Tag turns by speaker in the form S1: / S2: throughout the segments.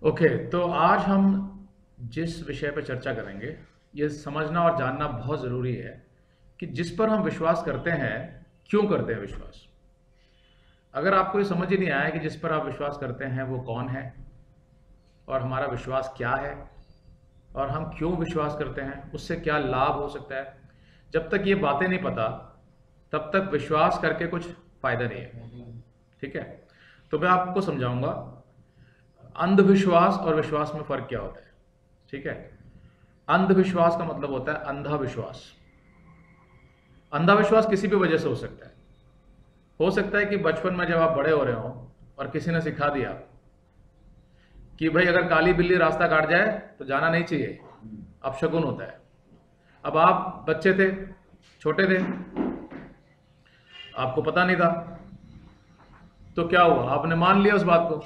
S1: Okay, तो आज हम जिस विषय पर चर्चा करेंगे, ये समझना और जानना बहुत ज़रूरी है कि जिस पर हम विश्वास करते हैं, क्यों करते हैं विश्वास। अगर आपको ये समझ ही नहीं आया कि जिस पर आप विश्वास करते हैं वो कौन है और हमारा विश्वास क्या है और हम क्यों विश्वास करते हैं, उससे क्या लाभ हो सकता है, जब तक ये बातें नहीं पता तब तक विश्वास करके कुछ फ़ायदा नहीं है। ठीक है, तो मैं आपको समझाऊंगा अंधविश्वास और विश्वास में फ़र्क क्या होता है। ठीक है, अंधविश्वास का मतलब होता है अंधा विश्वास। अंधा विश्वास किसी भी वजह से हो सकता है कि बचपन में जब आप बड़े हो रहे हो और किसी ने सिखा दिया कि भाई अगर काली बिल्ली रास्ता काट जाए तो जाना नहीं चाहिए, अपशकुन होता है। अब आप बच्चे थे, छोटे थे, आपको पता नहीं था, तो क्या हुआ, आपने मान लिया उस बात को।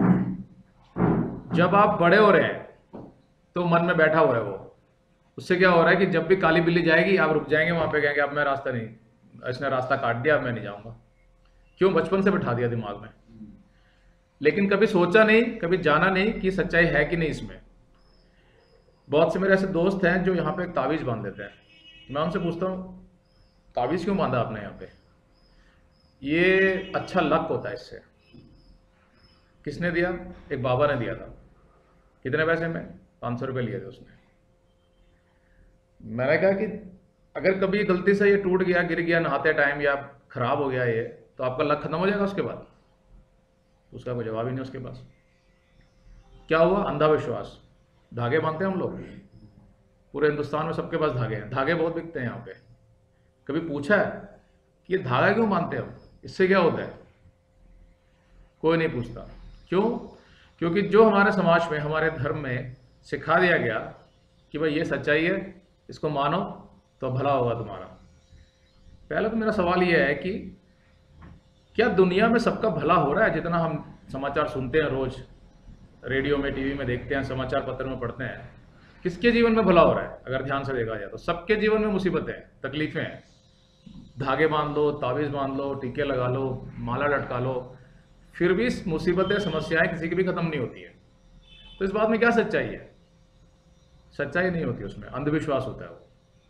S1: जब आप बड़े हो रहे हैं तो मन में बैठा हुआ है वो, उससे क्या हो रहा है कि जब भी काली बिल्ली जाएगी आप रुक जाएंगे वहां पे, कहेंगे अब मैं रास्ता नहीं, इसने रास्ता काट दिया, अब मैं नहीं जाऊंगा। क्यों? बचपन से बिठा दिया दिमाग में, लेकिन कभी सोचा नहीं, कभी जाना नहीं कि सच्चाई है कि नहीं इसमें। बहुत से मेरे ऐसे दोस्त हैं जो यहाँ पे एक तावीज बांध देते हैं। मैं उनसे पूछता हूँ तावीज क्यों बांधा आपने यहाँ पे? ये अच्छा लक होता है इससे। किसने दिया? एक बाबा ने दिया था। कितने पैसे में? 500 रुपये लिए थे उसने। मैंने कहा कि अगर कभी गलती से ये टूट गया, गिर गया नहाते टाइम, या खराब हो गया ये, तो आपका लक खत्म हो जाएगा उसके बाद? उसका कोई जवाब ही नहीं उसके पास। क्या हुआ? अंधा विश्वास। धागे बांधते हैं हम लोग, पूरे हिंदुस्तान में सबके पास धागे हैं, धागे बहुत बिकते हैं यहाँ पे। कभी पूछा है कि ये धागा क्यों बांधते हैं हम, इससे क्या होता है? कोई नहीं पूछता। क्यों? क्योंकि जो हमारे समाज में, हमारे धर्म में सिखा दिया गया कि भाई ये सच्चाई है, इसको मानो तो भला होगा तुम्हारा। पहला तो मेरा सवाल यह है कि क्या दुनिया में सबका भला हो रहा है? जितना हम समाचार सुनते हैं रोज, रेडियो में, टीवी में देखते हैं, समाचार पत्र में पढ़ते हैं, किसके जीवन में भला हो रहा है? अगर ध्यान से देखा जाए तो सबके जीवन में मुसीबतें हैं, तकलीफें हैं। धागे बांध लो, ताबीज बांध लो, टीके लगा लो, माला लटका लो, फिर भी मुसीबतें, समस्याएं किसी की भी खत्म नहीं होती है। तो इस बात में क्या सच्चाई है? सच्चाई नहीं होती, उसमें अंधविश्वास होता है। वो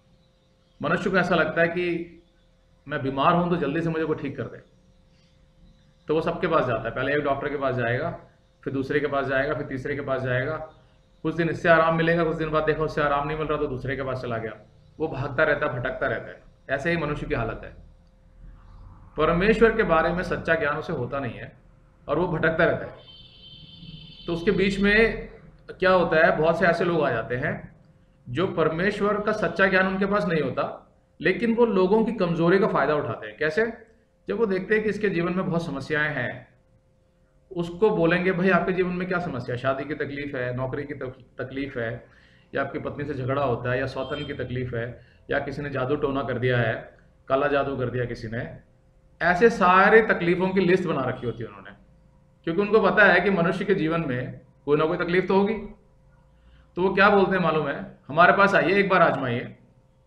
S1: मनुष्य को ऐसा लगता है कि मैं बीमार हूं तो जल्दी से मुझे को ठीक कर दे, तो वो सबके पास जाता है। पहले एक डॉक्टर के पास जाएगा, फिर दूसरे के पास जाएगा, फिर तीसरे के पास जाएगा। कुछ दिन इससे आराम मिलेगा, कुछ दिन बाद देखो उससे आराम नहीं मिल रहा तो दूसरे के पास चला गया। वो भागता रहता है, भटकता रहता है। ऐसे ही मनुष्य की हालत है। परमेश्वर के बारे में सच्चा ज्ञान उसे होता नहीं है और वो भटकता रहता है। तो उसके बीच में क्या होता है, बहुत से ऐसे लोग आ जाते हैं जो परमेश्वर का सच्चा ज्ञान उनके पास नहीं होता, लेकिन वो लोगों की कमजोरी का फायदा उठाते हैं। कैसे? जब वो देखते हैं कि इसके जीवन में बहुत समस्याएं हैं, उसको बोलेंगे भाई आपके जीवन में क्या समस्या है? शादी की तकलीफ है, नौकरी की तकलीफ है, या आपकी पत्नी से झगड़ा होता है, या सौतन की तकलीफ है, या किसी ने जादू टोना कर दिया है, काला जादू कर दिया किसी ने। ऐसे सारे तकलीफों की लिस्ट बना रखी होती है उन्होंने, क्योंकि उनको पता है कि मनुष्य के जीवन में कोई ना कोई तकलीफ तो होगी। तो वो क्या बोलते हैं मालूम है? हमारे पास आइए, एक बार आजमाइए।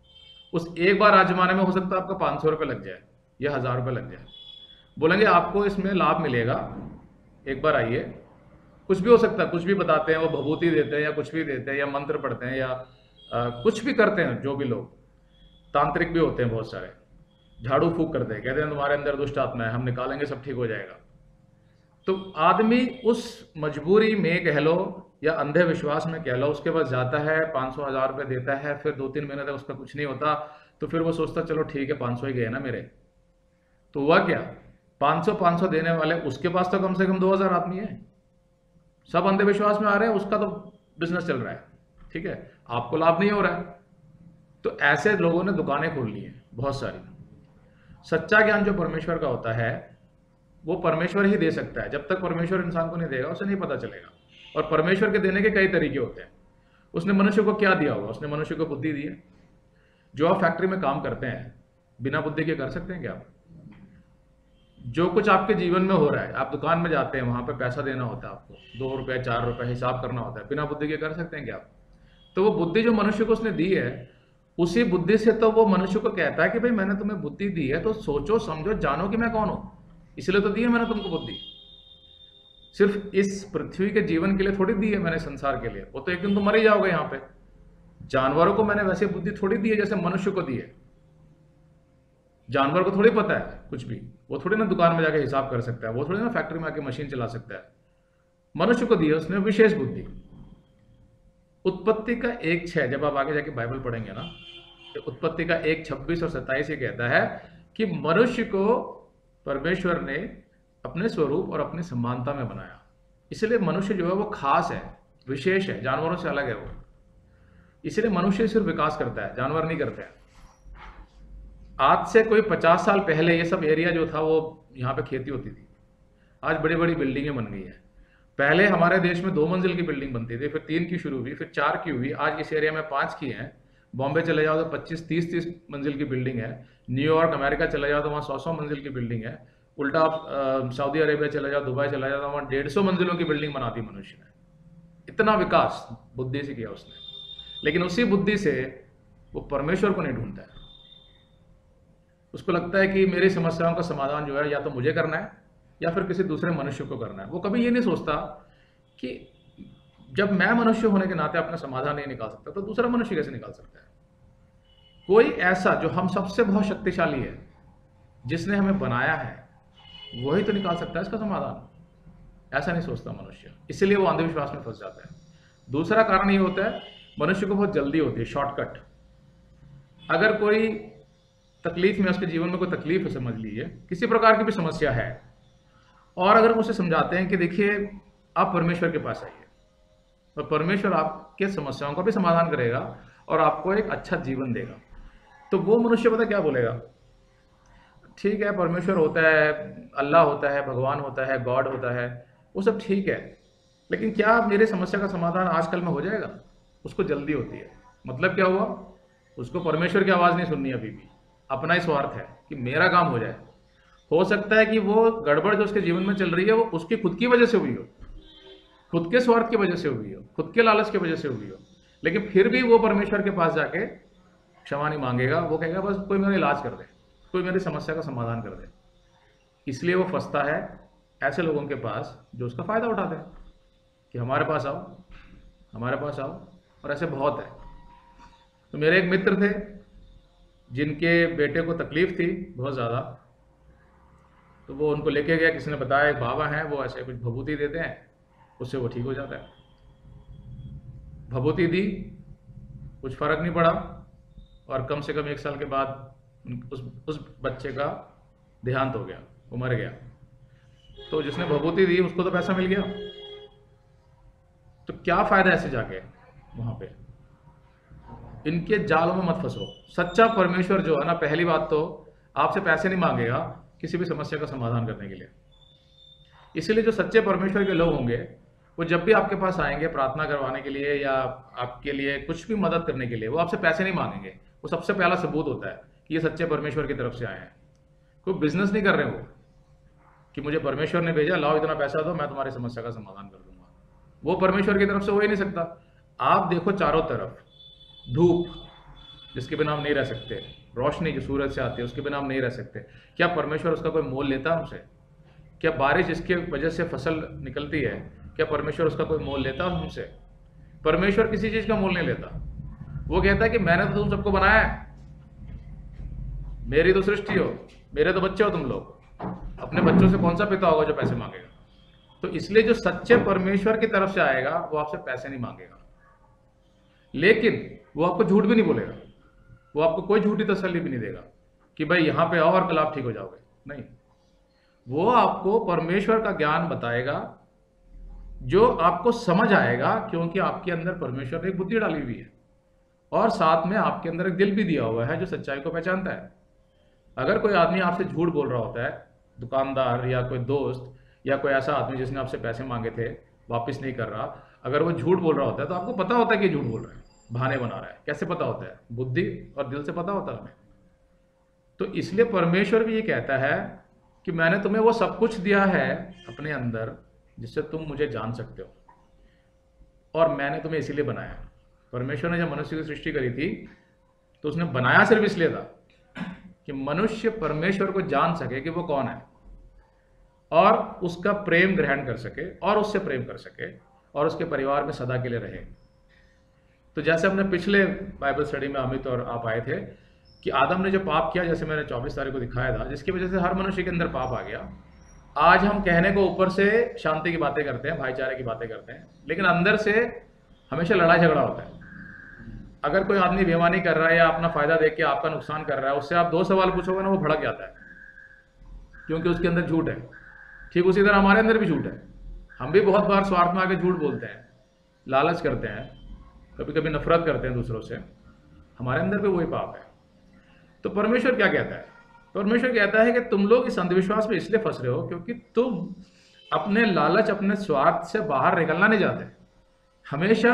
S1: उस एक बार आजमाने में हो सकता है आपका 500 रुपये लग जाए या 1000 रुपये लग जाए। बोलेंगे आपको इसमें लाभ मिलेगा, एक बार आइए। कुछ भी हो सकता है, कुछ भी बताते हैं, वो भभूति देते हैं या कुछ भी देते हैं या मंत्र पढ़ते हैं या कुछ भी करते हैं। जो भी लोग तांत्रिक भी होते हैं बहुत सारे, झाड़ू फूक करते हैं, कहते हैं तुम्हारे अंदर दुष्ट आत्मा है, हम निकालेंगे, सब ठीक हो जाएगा। तो आदमी उस मजबूरी में कह लो या अंधे विश्वास में कह लो, उसके पास जाता है, 500 1000 रुपये देता है, फिर 2-3 महीने तक उसका कुछ नहीं होता। तो फिर वो सोचता चलो ठीक है 500 ही गए ना मेरे। तो हुआ क्या? 500 देने वाले उसके पास तो कम से कम 2000 आदमी है, सब अंधविश्वास में आ रहे हैं, उसका तो बिजनेस चल रहा है। ठीक है, आपको लाभ नहीं हो रहा है। तो ऐसे लोगों ने दुकानें खोल ली हैं बहुत सारी। सच्चा ज्ञान जो परमेश्वर का होता है वो परमेश्वर ही दे सकता है। जब तक परमेश्वर इंसान को नहीं देगा उसे नहीं पता चलेगा। और परमेश्वर के देने के कई तरीके होते हैं। उसने मनुष्य को क्या दिया होगा? उसने मनुष्य को बुद्धि दी है। जो आप फैक्ट्री में काम करते हैं, बिना बुद्धि के कर सकते हैं क्या आप? जो कुछ आपके जीवन में हो रहा है, आप दुकान में जाते हैं, वहां पे पैसा देना होता है आपको, 2 रुपए 4 रुपए हिसाब करना होता है, बिना बुद्धि के कर सकते हैं क्या आप? तो वो बुद्धि जो मनुष्य को उसने दी है, उसी बुद्धि से तो वो मनुष्य को कहता है कि भाई मैंने तुम्हें बुद्धि दी है तो सोचो समझो जानो कि मैं कौन हूं, इसलिए तो दी है मैंने तुमको बुद्धि। सिर्फ इस पृथ्वी के जीवन के लिए थोड़ी दी है मैंने, संसार के लिए। वो तो एक दिन तो मर ही जाओगे यहाँ पे। जानवरों को मैंने वैसे बुद्धि थोड़ी दी है जैसे मनुष्य को दी है। जानवर को थोड़ी पता है कुछ भी, वो थोड़ी ना दुकान में जाके हिसाब कर सकता है, वो थोड़ी ना फैक्ट्री में आके मशीन चला सकता है। मनुष्य को दी है उसने विशेष बुद्धि। उत्पत्ति का 1:6 जब आप आगे जाके बाइबल पढ़ेंगे ना, तो उत्पत्ति का 1:26 और 27 ये कहता है कि मनुष्य को परमेश्वर ने अपने स्वरूप और अपनी समानता में बनाया। इसलिए मनुष्य जो है वो खास है, विशेष है, जानवरों से अलग है वो। इसलिए मनुष्य सिर्फ विकास करता है, जानवर नहीं करते हैं। आज से कोई 50 साल पहले ये सब एरिया जो था वो यहाँ पे खेती होती थी। आज बड़ी बड़ी बिल्डिंगें बन गई हैं। पहले हमारे देश में 2 मंजिल की बिल्डिंग बनती थी, फिर 3 की शुरू हुई, फिर 4 की हुई, आज इस एरिया में 5 की हैं। बॉम्बे चले जाओ तो 25-30 मंजिल की बिल्डिंग है। न्यूयॉर्क अमेरिका चले जाओ तो वहाँ 100 मंजिल की बिल्डिंग है। उल्टा आप सऊदी अरेबिया चले जाओ, दुबई चले जाओ तो वहाँ 150 मंजिलों की बिल्डिंग बना दी मनुष्य ने। इतना विकास बुद्धि से किया उसने। लेकिन उसी बुद्धि से वो परमेश्वर को नहीं ढूंढता है। उसको लगता है कि मेरी समस्याओं का समाधान जो है या तो मुझे करना है या फिर किसी दूसरे मनुष्य को करना है। वो कभी ये नहीं सोचता कि जब मैं मनुष्य होने के नाते अपना समाधान नहीं निकाल सकता तो दूसरा मनुष्य कैसे निकाल सकता है। कोई ऐसा जो हम सबसे बहुत शक्तिशाली है, जिसने हमें बनाया है, वही तो निकाल सकता है इसका समाधान। ऐसा नहीं सोचता मनुष्य, इसलिए वो अंधविश्वास में फंस जाता है। दूसरा कारण ये होता है मनुष्य को बहुत जल्दी होती है, शॉर्टकट। अगर कोई तकलीफ में, उसके जीवन में कोई तकलीफ है, समझ लीजिए किसी प्रकार की भी समस्या है, और अगर हम उसे समझाते हैं कि देखिए आप परमेश्वर के पास आइए और परमेश्वर आपके समस्याओं का भी समाधान करेगा और आपको एक अच्छा जीवन देगा, तो वो मनुष्य पता क्या बोलेगा, ठीक है परमेश्वर होता है, अल्लाह होता है, भगवान होता है, गॉड होता है, वो सब ठीक है, लेकिन क्या मेरे समस्या का समाधान आजकल में हो जाएगा? उसको जल्दी होती है। मतलब क्या हुआ, उसको परमेश्वर की आवाज़ नहीं सुननी अभी भी, अपना ही स्वार्थ है कि मेरा काम हो जाए। हो सकता है कि वो गड़बड़ जो उसके जीवन में चल रही है वो उसकी खुद की वजह से हुई हो, खुद के स्वार्थ की वजह से हुई हो, खुद के लालच की वजह से हुई हो, लेकिन फिर भी वो परमेश्वर के पास जाके क्षमा नहीं मांगेगा। वो कहेगा बस कोई मेरा इलाज कर दे, कोई मेरी समस्या का समाधान कर दे। इसलिए वो फंसता है ऐसे लोगों के पास जो उसका फ़ायदा उठाते हैं कि हमारे पास आओ, हमारे पास आओ, और ऐसे बहुत है। तो मेरे एक मित्र थे जिनके बेटे को तकलीफ थी बहुत ज़्यादा, तो वो उनको लेके गया, किसी ने बताया एक बाबा हैं वो ऐसे कुछ भभूति देते हैं, उससे वो ठीक हो जाता है। भभूति दी, कुछ फ़र्क नहीं पड़ा, और कम से कम 1 साल के बाद उस बच्चे का देहांत हो गया, वो मर गया। तो जिसने भभूति दी उसको तो पैसा मिल गया, तो क्या फ़ायदा ऐसे जाके वहाँ पे। इनके जालों में मत फंसो। सच्चा परमेश्वर जो है ना, पहली बात तो आपसे पैसे नहीं मांगेगा किसी भी समस्या का समाधान करने के लिए। इसलिए जो सच्चे परमेश्वर के लोग होंगे वो जब भी आपके पास आएंगे प्रार्थना करवाने के लिए या आपके लिए कुछ भी मदद करने के लिए, वो आपसे पैसे नहीं मांगेंगे। वो सबसे पहला सबूत होता है कि ये सच्चे परमेश्वर की तरफ से आए हैं। कोई बिजनेस नहीं कर रहे वो कि मुझे परमेश्वर ने भेजा, लाओ इतना पैसा दो मैं तुम्हारी समस्या का समाधान कर दूंगा। वो परमेश्वर की तरफ से हो ही नहीं सकता। आप देखो चारों तरफ, धूप जिसके बिना हम नहीं रह सकते, रोशनी जो सूरज से आती है उसके बिना हम नहीं रह सकते, क्या परमेश्वर उसका कोई मोल लेता है हमसे? क्या बारिश जिसके वजह से फसल निकलती है, क्या परमेश्वर उसका कोई मोल लेता है हमसे? परमेश्वर किसी चीज का मोल नहीं लेता। वो कहता है कि मैंने तो तुम सबको बनाया है, मेरी तो सृष्टि हो, मेरे तो बच्चे हो तुम लोग। अपने बच्चों से कौन सा पिता होगा जो पैसे मांगेगा? तो इसलिए जो सच्चे परमेश्वर की तरफ से आएगा वो आपसे पैसे नहीं मांगेगा, लेकिन वो आपको झूठ भी नहीं बोलेगा, वो आपको कोई झूठी तसल्ली भी नहीं देगा कि भाई यहाँ पे आओ और कल आप ठीक हो जाओगे। नहीं, वो आपको परमेश्वर का ज्ञान बताएगा जो आपको समझ आएगा, क्योंकि आपके अंदर परमेश्वर ने एक बुद्धि डाली हुई है और साथ में आपके अंदर एक दिल भी दिया हुआ है जो सच्चाई को पहचानता है। अगर कोई आदमी आपसे झूठ बोल रहा होता है, दुकानदार या कोई दोस्त या कोई ऐसा आदमी जिसने आपसे पैसे मांगे थे वापस नहीं कर रहा, अगर वो झूठ बोल रहा होता है तो आपको पता होता है कि झूठ बोल रहा है, बहाने बना रहा है। कैसे पता होता है? बुद्धि और दिल से पता होता है हमें। तो इसलिए परमेश्वर भी ये कहता है कि मैंने तुम्हें वो सब कुछ दिया है अपने अंदर जिससे तुम मुझे जान सकते हो, और मैंने तुम्हें इसीलिए बनाया। परमेश्वर ने जब मनुष्य की सृष्टि करी थी तो उसने बनाया सिर्फ इसलिए था कि मनुष्य परमेश्वर को जान सके कि वो कौन है। और उसका प्रेम ग्रहण कर सके और उससे प्रेम कर सके और उसके परिवार में सदा के लिए रहे। तो जैसे हमने पिछले बाइबल स्टडी में अमित और आप आए थे कि आदम ने जो पाप किया, जैसे मैंने 24 तारीख को दिखाया था, जिसकी वजह से हर मनुष्य के अंदर पाप आ गया। आज हम कहने को ऊपर से शांति की बातें करते हैं, भाईचारे की बातें करते हैं, लेकिन अंदर से हमेशा लड़ाई झगड़ा होता है। अगर कोई आदमी बेईमानी कर रहा है या अपना फायदा देख के आपका नुकसान कर रहा है, उससे आप 2 सवाल पूछोगे ना, वो भड़क जाता है, क्योंकि उसके अंदर झूठ है। ठीक उसी तरह हमारे अंदर भी झूठ है। हम भी बहुत बार स्वार्थ में आके झूठ बोलते हैं, लालच करते हैं, कभी कभी नफरत करते हैं दूसरों से। हमारे अंदर भी वही पाप है। तो परमेश्वर क्या कहता है? परमेश्वर कहता है कि तुम लोग इस अंधविश्वास में इसलिए फंस रहे हो क्योंकि तुम अपने लालच, अपने स्वार्थ से बाहर निकलना नहीं चाहते। हमेशा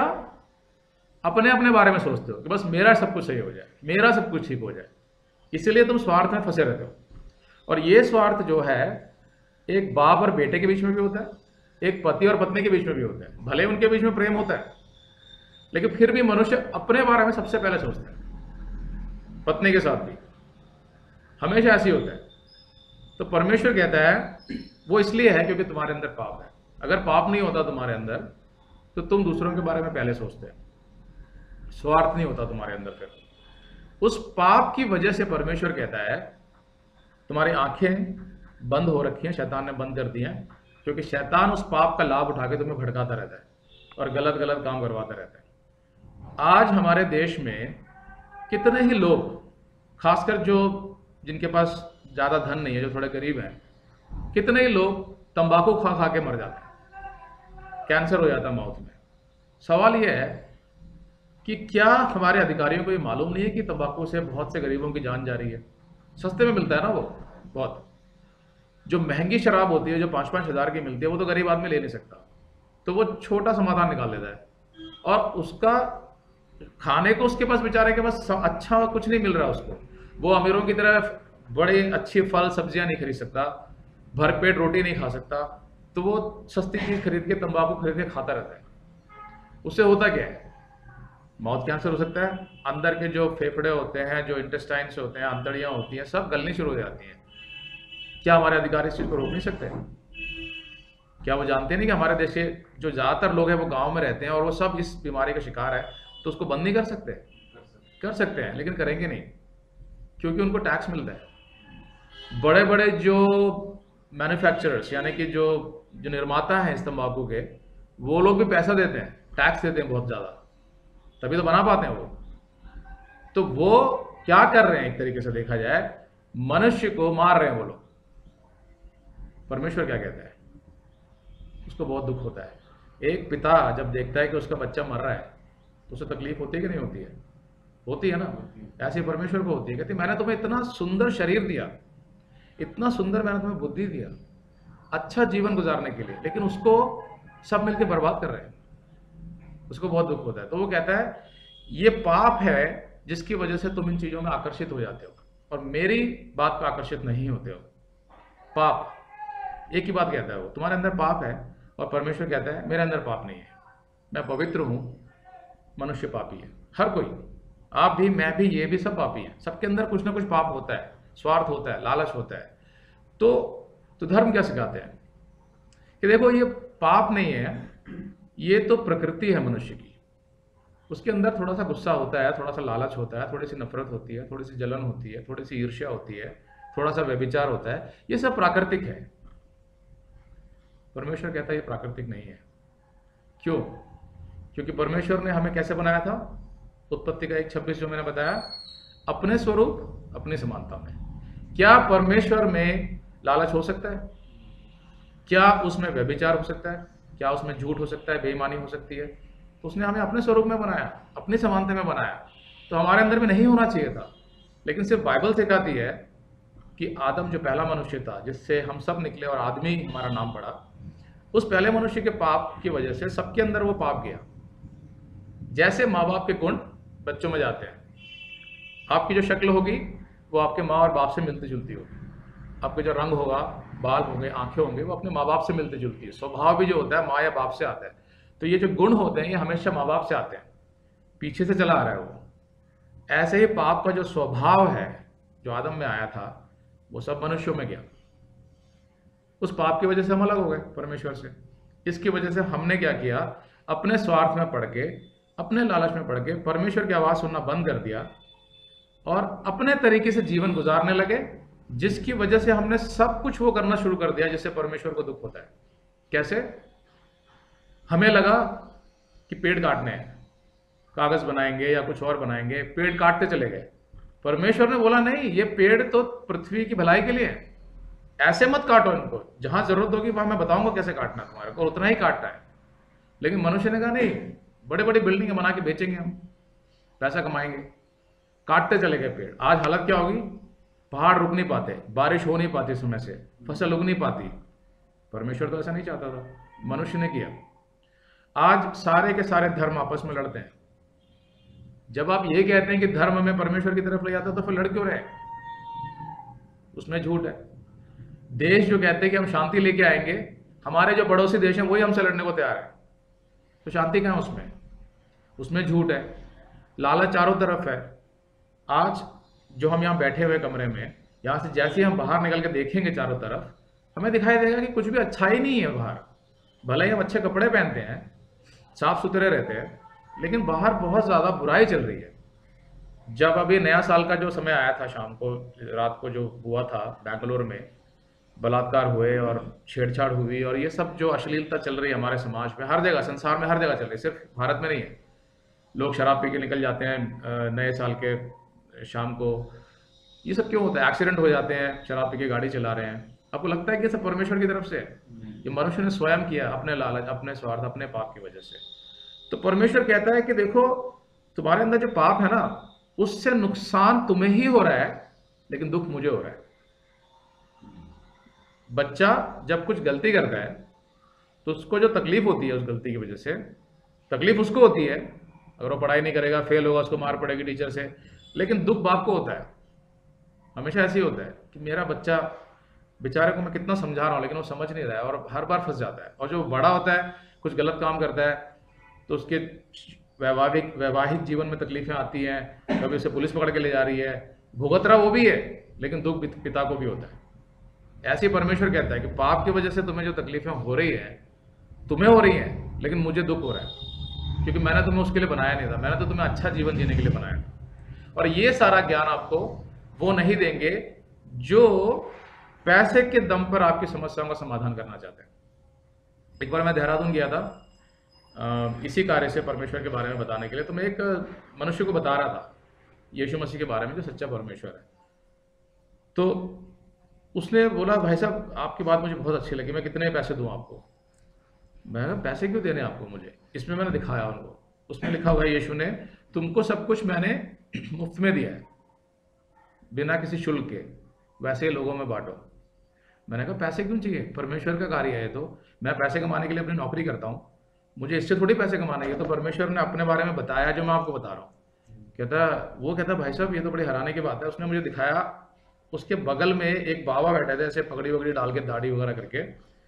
S1: अपने अपने बारे में सोचते हो कि बस मेरा सब कुछ सही हो जाए, मेरा सब कुछ ठीक हो जाए, इसलिए तुम स्वार्थ में फंसे रहते हो। और ये स्वार्थ जो है एक बाप और बेटे के बीच में भी होता है, एक पति और पत्नी के बीच में भी होता है। भले उनके बीच में प्रेम होता है, लेकिन फिर भी मनुष्य अपने बारे में सबसे पहले सोचता है। पत्नी के साथ भी हमेशा ऐसे ही होता है। तो परमेश्वर कहता है वो इसलिए है क्योंकि तुम्हारे अंदर पाप है। अगर पाप नहीं होता तुम्हारे अंदर तो तुम दूसरों के बारे में पहले सोचते, स्वार्थ नहीं होता तुम्हारे अंदर। फिर उस पाप की वजह से परमेश्वर कहता है तुम्हारी आंखें बंद हो रखी हैं, शैतान ने बंद कर दी हैं, क्योंकि शैतान उस पाप का लाभ उठा के तुम्हें भड़काता रहता है और गलत गलत काम करवाता रहता है। आज हमारे देश में कितने ही लोग, खासकर जो जिनके पास ज़्यादा धन नहीं है, जो थोड़े गरीब हैं, कितने ही लोग तंबाकू खा खा के मर जाते हैं, कैंसर हो जाता है मौत में। सवाल यह है कि क्या हमारे अधिकारियों को ये मालूम नहीं है कि तंबाकू से बहुत से गरीबों की जान जा रही है? सस्ते में मिलता है ना वो बहुत। जो महंगी शराब होती है, जो 5-5 हज़ार की मिलती है, वो तो गरीब आदमी ले नहीं सकता, तो वो छोटा समाधान निकाल लेता है। और उसका खाने को उसके पास, बेचारे के पास अच्छा कुछ नहीं मिल रहा उसको। वो अमीरों की तरह बड़ी अच्छी फल सब्जियां नहीं खरीद सकता, भरपेट रोटी नहीं खा सकता, तो वो सस्ती चीज खरीद के, तंबाकू खरीद के खाता रहता है। उससे होता क्या है? माउथ कैंसर हो सकता है, अंदर के जो फेफड़े होते हैं, जो इंटेस्टाइन्स होते हैं, आंतड़ियां होती हैं, सब गलनी शुरू हो जाती हैं। क्या हमारे अधिकारी इस चीज को रोक नहीं सकते? क्या वो जानते नहीं कि हमारे देश के जो ज्यादातर लोग हैं वो गांव में रहते हैं और वो सब इस बीमारी का शिकार है? तो उसको बंद नहीं कर सकते? कर सकते हैं, लेकिन करेंगे नहीं, क्योंकि उनको टैक्स मिलता है। बड़े बड़े जो मैन्युफैक्चरर्स, यानी कि जो निर्माता हैं इस तंबाकू के, वो लोग भी पैसा देते हैं, टैक्स देते हैं बहुत ज्यादा, तभी तो बना पाते हैं वो। तो वो क्या कर रहे हैं? एक तरीके से देखा जाए, मनुष्य को मार रहे हैं वो लोग। परमेश्वर क्या कहता है? उसको बहुत दुख होता है। एक पिता जब देखता है कि उसका बच्चा मर रहा है तो उसे तकलीफ होती है कि नहीं होती है? होती है ना। ऐसे परमेश्वर को होती है। कहती मैंने तुम्हें इतना सुंदर शरीर दिया, इतना सुंदर मैंने तुम्हें बुद्धि दिया, अच्छा जीवन गुजारने के लिए, लेकिन उसको सब मिलकर बर्बाद कर रहे हैं। उसको बहुत दुख होता है। तो वो कहता है ये पाप है जिसकी वजह से तुम इन चीजों में आकर्षित हो जाते हो और मेरी बात पर आकर्षित नहीं होते हो। पाप एक ही बात कहता है, वो तुम्हारे अंदर पाप है, और परमेश्वर कहता है मेरे अंदर पाप नहीं है, मैं पवित्र हूं, मनुष्य पापी है। हर कोई, आप भी, मैं भी, ये भी सब पापी हैं। सबके अंदर कुछ ना कुछ पाप होता है, स्वार्थ होता है, लालच होता है। तो धर्म क्या सिखाते हैं कि देखो ये पाप नहीं है, ये तो प्रकृति है मनुष्य की। उसके अंदर थोड़ा सा गुस्सा होता है, थोड़ा सा लालच होता है, थोड़ी सी नफरत होती है, थोड़ी सी जलन होती है, थोड़ी सी ईर्ष्या होती है, थोड़ा सा व्यभिचार होता है। ये सब प्राकृतिक है। परमेश्वर कहता है ये प्राकृतिक नहीं है। क्यों? क्योंकि परमेश्वर ने हमें कैसे बनाया था? उत्पत्ति का 1:26 जो मैंने बताया, अपने स्वरूप, अपनी समानता में। क्या परमेश्वर में लालच हो सकता है? क्या उसमें व्यभिचार हो सकता है? क्या उसमें झूठ हो सकता है, बेईमानी हो सकती है? तो उसने हमें अपने स्वरूप में बनाया, अपनी समानता में बनाया। तो हमारे अंदर भी नहीं होना चाहिए था, लेकिन सिर्फ बाइबल सिखाती है कि आदम जो पहला मनुष्य था, जिससे हम सब निकले और आदमी हमारा नाम पड़ा, उस पहले मनुष्य के पाप की वजह से सबके अंदर वो पाप गया। जैसे माँ बाप के गुण बच्चों में जाते हैं, आपकी जो शक्ल होगी वो आपके माँ और बाप से मिलती जुलती होगी। आपका जो रंग होगा, बाल होंगे, आंखें होंगे, वो अपने माँ बाप से मिलती जुलती है। स्वभाव भी जो होता है माँ या बाप से आता है। तो ये जो गुण होते हैं ये हमेशा माँ बाप से आते हैं, पीछे से चला आ रहा है वो। ऐसे ही पाप का जो स्वभाव है जो आदम में आया था, वो सब मनुष्यों में गया। उस पाप की वजह से हम अलग हो गए परमेश्वर से। इसकी वजह से हमने क्या किया, अपने स्वार्थ में पड़ के, अपने लालच में पड़ के परमेश्वर की आवाज़ सुनना बंद कर दिया और अपने तरीके से जीवन गुजारने लगे, जिसकी वजह से हमने सब कुछ वो करना शुरू कर दिया जिससे परमेश्वर को दुख होता है। कैसे? हमें लगा कि पेड़ काटने हैं, कागज बनाएंगे या कुछ और बनाएंगे, पेड़ काटते चले गए। परमेश्वर ने बोला नहीं, ये पेड़ तो पृथ्वी की भलाई के लिए है, ऐसे मत काटो इनको, जहां जरूरत होगी वहां मैं बताऊंगा कैसे काटना है तुम्हारे को, उतना ही काटना है। लेकिन मनुष्य ने कहा नहीं, बड़े बड़ी बिल्डिंगें बना के बेचेंगे, हम पैसा कमाएंगे। काटते चले गए पेड़। आज हालत क्या होगी, पहाड़ रुक नहीं पाते, बारिश हो नहीं पाती समय से, फसल उग नहीं पाती। परमेश्वर तो ऐसा नहीं चाहता था, मनुष्य ने किया। आज सारे के सारे धर्म आपस में लड़ते हैं। जब आप ये कहते हैं कि धर्म हमें परमेश्वर की तरफ ले जाता है, तो फिर लड़ क्यों रहे? उसमें झूठ है। देश जो कहते हैं कि हम शांति लेके आएंगे, हमारे जो पड़ोसी देश हैं वही हमसे लड़ने को तैयार है, तो शांति कहाँ है उसमें? उसमें झूठ है, लालच चारों तरफ है। आज जो हम यहाँ बैठे हुए कमरे में, यहाँ से जैसे ही हम बाहर निकल के देखेंगे चारों तरफ, हमें दिखाई देगा कि कुछ भी अच्छा ही नहीं है बाहर। भले ही हम अच्छे कपड़े पहनते हैं, साफ सुथरे रहते हैं, लेकिन बाहर बहुत ज़्यादा बुराई चल रही है। जब अभी नया साल का जो समय आया था, शाम को रात को जो हुआ था बेंगलोर में, बलात्कार हुए और छेड़छाड़ हुई और ये सब जो अश्लीलता चल रही है हमारे समाज में, हर जगह, संसार में हर जगह चल रही है, सिर्फ भारत में नहीं है। लोग शराब पी के निकल जाते हैं नए साल के शाम को। ये सब क्यों होता है? एक्सीडेंट हो जाते हैं, शराब पी के गाड़ी चला रहे हैं। आपको लगता है कि ये सब परमेश्वर की तरफ से है? ये मनुष्य ने स्वयं किया, अपने लालच, अपने स्वार्थ, अपने पाप की वजह से। तो परमेश्वर कहता है कि देखो, तुम्हारे अंदर जो पाप है ना, उससे नुकसान तुम्हें ही हो रहा है, लेकिन दुख मुझे हो रहा है। बच्चा जब कुछ गलती करता है तो उसको जो तकलीफ होती है उस गलती की वजह से, तकलीफ उसको होती है। अगर वो पढ़ाई नहीं करेगा, फेल होगा, उसको मार पड़ेगी टीचर से, लेकिन दुख बाप को होता है। हमेशा ऐसे ही होता है कि मेरा बच्चा, बेचारे को मैं कितना समझा रहा हूँ लेकिन वो समझ नहीं रहा है और हर बार फंस जाता है। और जो बड़ा होता है, कुछ गलत काम करता है तो उसके वैवाहिक जीवन में तकलीफें आती हैं, कभी उसे पुलिस पकड़ के ले जा रही है, भुगत रहा वो भी है, लेकिन दुख पिता को भी होता है। ऐसे ही परमेश्वर कहता है कि पाप की वजह से तुम्हें जो तकलीफें हो रही है, तुम्हें हो रही हैं, लेकिन मुझे दुख हो रहा है, क्योंकि मैंने तुम्हें उसके लिए बनाया नहीं था, मैंने तो तुम्हें अच्छा जीवन जीने के लिए बनाया था। और ये सारा ज्ञान आपको वो नहीं देंगे जो पैसे के दम पर आपकी समस्याओं का समाधान करना चाहते हैं। एक बार मैं देहरादून गया था इसी कार्य से परमेश्वर के बारे में बताने के लिए, तो मैं एक मनुष्य को बता रहा था यीशु मसीह के बारे में, जो सच्चा परमेश्वर है। तो उसने बोला, भाई साहब आपकी बात मुझे बहुत अच्छी लगी, मैं कितने पैसे दूं आपको? मैं कहा, पैसे क्यों देने आपको मुझे? इसमें मैंने दिखाया उनको, उसमें लिखा हुआ है यीशु ने, तुमको सब कुछ मैंने मुफ्त में दिया है, बिना किसी शुल्क के, वैसे ही लोगों में बांटो। मैंने कहा पैसे क्यों चाहिए? परमेश्वर का कार्य है। तो मैं पैसे कमाने के लिए अपनी नौकरी करता हूँ, मुझे इससे थोड़ी पैसे कमाने के। तो परमेश्वर ने अपने बारे में बताया जो मैं आपको बता रहा हूँ। कहता भाई साहब ये तो बड़ी हैरानी की बात है। उसने मुझे दिखाया, उसके बगल में एक बाबा बैठे थे, ऐसे पगड़ी वगड़ी डाल के, दाढ़ी वगैरह करके,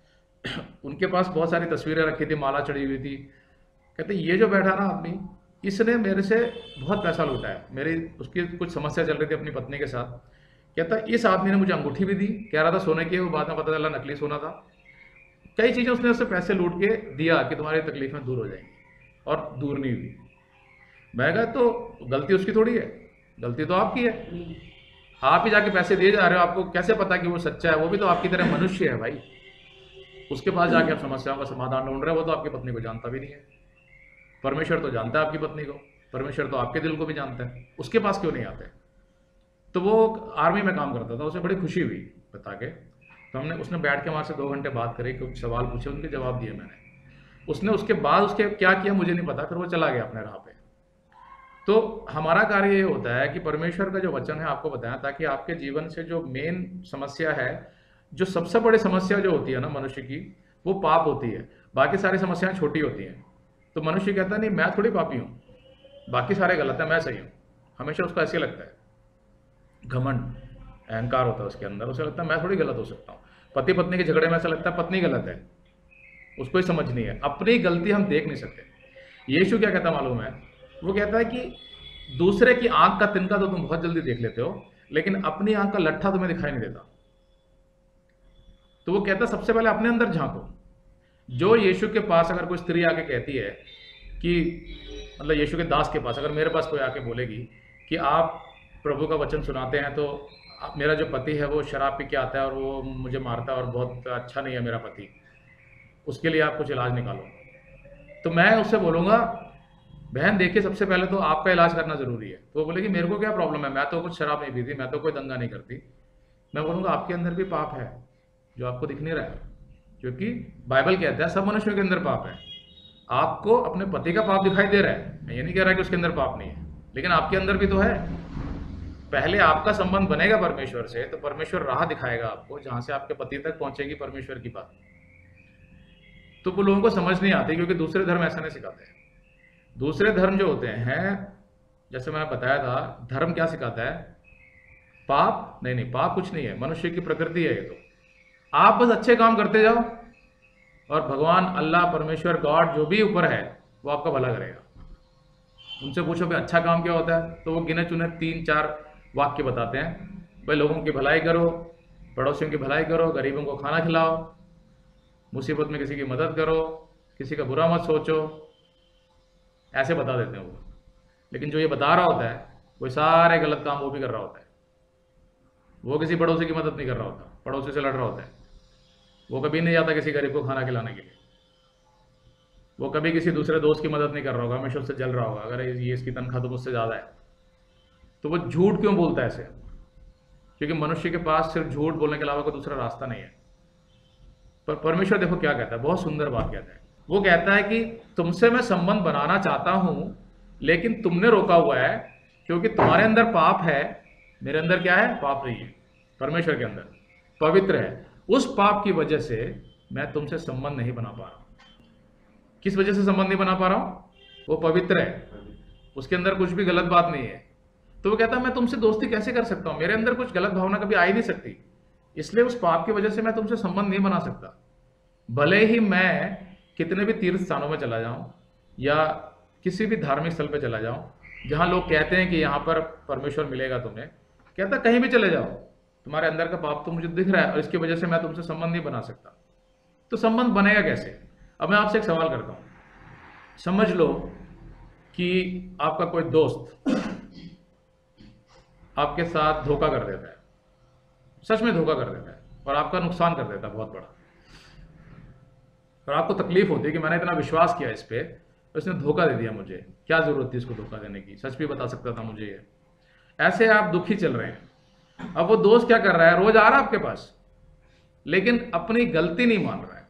S1: उनके पास बहुत सारी तस्वीरें रखी थी, माला चढ़ी हुई थी। कहते ये जो बैठा ना आदमी, इसने मेरे से बहुत पैसा लूटा है, मेरी उसकी कुछ समस्या चल रही थी अपनी पत्नी के साथ। कहता इस आदमी ने मुझे अंगूठी भी दी, कह रहा था सोने की, वो बाद में पता चला नकली सोना था। कई चीज़ें उसने उससे पैसे लूट के दिया कि तुम्हारी तकलीफें दूर हो जाएंगी, और दूर नहीं हुई। मैं कहा तो गलती उसकी थोड़ी है, गलती तो आपकी है। आप ही जाके पैसे दिए जा रहे हो, आपको कैसे पता कि वो सच्चा है? वो भी तो आपकी तरह मनुष्य है भाई, उसके पास जाके आप समस्याओं का समाधान ढूंढ रहे हो। वो तो आपकी पत्नी को जानता भी नहीं है, परमेश्वर तो जानता है आपकी पत्नी को, परमेश्वर तो आपके दिल को भी जानता है, उसके पास क्यों नहीं आते? तो वो आर्मी में काम करता था, उसे बड़ी खुशी हुई बता के। तो उसने बैठ के हमारे से 2 घंटे बात करी, कुछ सवाल पूछे, उनके जवाब दिए मैंने। उसने उसके बाद उसके क्या किया मुझे नहीं पता, फिर वो चला गया अपने राह पे। तो हमारा कार्य ये होता है कि परमेश्वर का जो वचन है आपको बताएं, ताकि आपके जीवन से जो मेन समस्या है, जो सबसे बड़ी समस्या जो होती है ना मनुष्य की, वो पाप होती है। बाकी सारी समस्याएं छोटी होती हैं। तो मनुष्य कहता है नहीं मैं थोड़ी पापी हूँ, बाकी सारे गलत है, मैं सही हूँ। हमेशा उसको ऐसे लगता है, घमंड, अहंकार होता है उसके अंदर, उसे लगता है मैं थोड़ी गलत हो सकता हूँ। पति पत्नी के झगड़े में ऐसा लगता है पत्नी गलत है, उसको ही समझ नहीं है, अपनी गलती हम देख नहीं सकते। यीशु क्या कहता मालूम है? वो कहता है कि दूसरे की आंख का तिनका तो तुम बहुत जल्दी देख लेते हो, लेकिन अपनी आंख का लट्ठा तुम्हें दिखाई नहीं देता। तो वो कहता सबसे पहले अपने अंदर झांको। जो यीशु के पास अगर कोई स्त्री आके कहती है कि मतलब यीशु के दास के पास अगर मेरे पास कोई आके बोलेगी कि आप प्रभु का वचन सुनाते हैं तो मेरा जो पति है वो शराब पी के आता है और वो मुझे मारता है और बहुत अच्छा नहीं है मेरा पति, उसके लिए आप कुछ इलाज निकालो, तो मैं उससे बोलूँगा बहन देखिए सबसे पहले तो आपका इलाज करना ज़रूरी है। तो वो बोलेगी मेरे को क्या प्रॉब्लम है, मैं तो कुछ शराब नहीं पीती, मैं तो कोई दंगा नहीं करती। मैं बोलूँगा आपके अंदर भी पाप है जो आपको दिख नहीं रहा है, क्योंकि बाइबल कहता है सब मनुष्यों के अंदर पाप है। आपको अपने पति का पाप दिखाई दे रहा है, मैं ये नहीं कह रहा कि उसके अंदर पाप नहीं है, लेकिन आपके अंदर भी तो है। पहले आपका संबंध बनेगा परमेश्वर से तो परमेश्वर राह दिखाएगा आपको जहां से आपके पति तक पहुंचेगी परमेश्वर की बात। तो वो लोगों को समझ नहीं आती क्योंकि दूसरे धर्म ऐसा नहीं सिखाते। दूसरे धर्म जो होते हैं, जैसे मैंने बताया था, धर्म क्या सिखाता है, पाप नहीं, पाप कुछ नहीं है, मनुष्य की प्रकृति है ये। तो आप बस अच्छे काम करते जाओ और भगवान अल्लाह परमेश्वर गॉड जो भी ऊपर है वो आपका भला करेगा। उनसे पूछो भाई अच्छा काम क्या होता है, तो वो गिने चुने 3-4 वाक्य बताते हैं। भाई लोगों की भलाई करो, पड़ोसियों की भलाई करो, गरीबों को खाना खिलाओ, मुसीबत में किसी की मदद करो, किसी का बुरा मत सोचो, ऐसे बता देते हैं वो। लेकिन जो ये बता रहा होता है वो सारे गलत काम वो भी कर रहा होता है। वो किसी पड़ोसी की मदद नहीं कर रहा होता, पड़ोसी से लड़ रहा होता है। वो कभी नहीं जाता किसी गरीब को खाना खिलाने के लिए, वो कभी किसी दूसरे दोस्त की मदद नहीं कर रहा होगा, हमेशा उससे जल रहा होगा अगर ये इसकी तनख्वाह तो मुझसे ज़्यादा है। तो वो झूठ क्यों बोलता है ऐसे, क्योंकि मनुष्य के पास सिर्फ झूठ बोलने के अलावा कोई दूसरा रास्ता नहीं है। पर परमेश्वर देखो क्या कहता है, बहुत सुंदर बात कहता है। वो कहता है कि तुमसे मैं संबंध बनाना चाहता हूं लेकिन तुमने रोका हुआ है क्योंकि तुम्हारे अंदर पाप है, मेरे अंदर क्या है, पाप नहीं है, परमेश्वर के अंदर पवित्र है। उस पाप की वजह से मैं तुमसे संबंध नहीं बना पा रहा हूं। किस वजह से संबंध नहीं बना पा रहा हूं, वो पवित्र है, उसके अंदर कुछ भी गलत बात नहीं है। तो वो कहता है मैं तुमसे दोस्ती कैसे कर सकता हूं, मेरे अंदर कुछ गलत भावना कभी आ ही नहीं सकती, इसलिए उस पाप की वजह से मैं तुमसे संबंध नहीं बना सकता। भले ही मैं कितने भी तीर्थ स्थानों में चला जाऊं या किसी भी धार्मिक स्थल पे चला जाऊं जहां लोग कहते हैं कि यहाँ पर परमेश्वर मिलेगा तुम्हें, कहता कहीं भी चले जाओ, तुम्हारे अंदर का पाप तो मुझे दिख रहा है और इसकी वजह से मैं तुमसे संबंध नहीं बना सकता। तो संबंध बनेगा कैसे? अब मैं आपसे एक सवाल करता हूं। समझ लो कि आपका कोई दोस्त आपके साथ धोखा कर देता है, सच में धोखा कर देता है और आपका नुकसान कर देता है बहुत बड़ा, और आपको तकलीफ होती है कि मैंने इतना विश्वास किया इस पे, उसने धोखा दे दिया, मुझे क्या जरूरत थी इसको धोखा देने की, सच भी बता सकता था मुझे ये। ऐसे आप दुखी चल रहे हैं। अब वो दोस्त क्या कर रहा है, रोज आ रहा है आपके पास लेकिन अपनी गलती नहीं मान रहा है,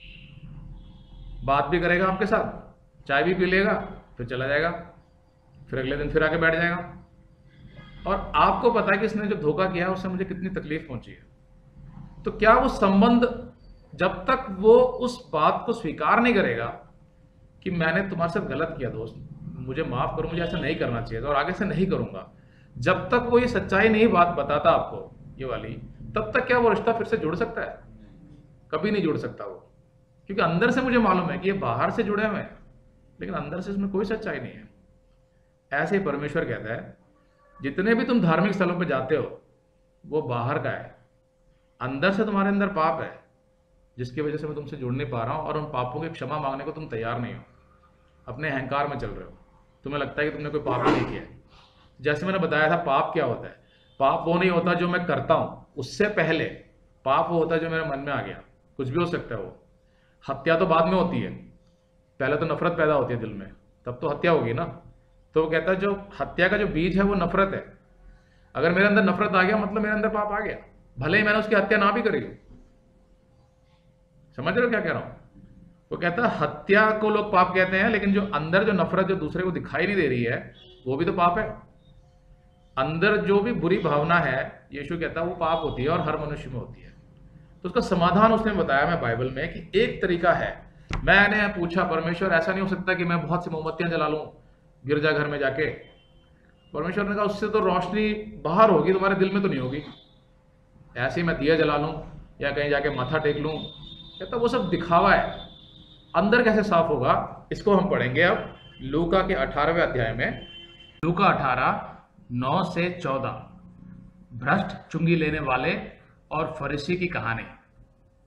S1: बात भी करेगा आपके साथ, चाय भी पी लेगा, फिर चला जाएगा, फिर अगले दिन फिर आके बैठ जाएगा, और आपको पता है कि इसने जो धोखा किया उससे मुझे कितनी तकलीफ पहुंची है। तो क्या वो संबंध, जब तक वो उस बात को स्वीकार नहीं करेगा कि मैंने तुम्हारे साथ गलत किया दोस्त, मुझे माफ करो, मुझे ऐसा नहीं करना चाहिए था और आगे से नहीं करूंगा, जब तक वो ये सच्चाई नहीं बात बताता आपको ये वाली, तब तक क्या वो रिश्ता फिर से जुड़ सकता है? कभी नहीं जुड़ सकता वो, क्योंकि अंदर से मुझे मालूम है कि ये बाहर से जुड़े हुए हैं लेकिन अंदर से इसमें कोई सच्चाई नहीं है। ऐसे ही परमेश्वर कहता है जितने भी तुम धार्मिक स्थलों पर जाते हो वो बाहर का है, अंदर से तुम्हारे अंदर पाप है जिसकी वजह से मैं तुमसे जुड़ नहीं पा रहा हूं, और उन पापों की क्षमा मांगने को तुम तैयार नहीं हो, अपने अहंकार में चल रहे हो, तुम्हें लगता है कि तुमने कोई पाप नहीं किया है। जैसे मैंने बताया था पाप क्या होता है, पाप वो नहीं होता जो मैं करता हूं, उससे पहले पाप वो होता है जो मेरे मन में आ गया, कुछ भी हो सकता है वो। हत्या तो बाद में होती है, पहले तो नफरत पैदा होती है दिल में, तब तो हत्या होगी ना। तो वो कहता है जो हत्या का जो बीज है वो नफरत है। अगर मेरे अंदर नफरत आ गया मतलब मेरे अंदर पाप आ गया, भले ही मैंने उसकी हत्या ना भी करी हो। समझ रहे हो क्या कह रहा हूं? वो कहता है हत्या को लोग पाप कहते हैं, लेकिन जो अंदर जो नफरत जो दूसरे को दिखाई नहीं दे रही है वो भी तो पाप है। अंदर जो भी बुरी भावना है, यीशु कहता है वो पाप होती है और हर मनुष्य में होती है। तो उसका समाधान उसने बताया मैं बाइबल में कि एक तरीका है। मैंने पूछा परमेश्वर ऐसा नहीं हो सकता कि मैं बहुत सी मोमबत्तियां जला लूं गिरजाघर में जाके? परमेश्वर ने कहा उससे तो रोशनी बाहर होगी, तुम्हारे दिल में तो नहीं होगी। ऐसे ही मैं दिया जला लूं या कहीं जाके माथा टेक लूं, कहता वो सब दिखावा है, अंदर कैसे साफ होगा? इसको हम पढ़ेंगे अब लूका के 18वें अध्याय में, लूका 18:9 से 14, भ्रष्ट चुंगी लेने वाले और फरीसी की कहानी।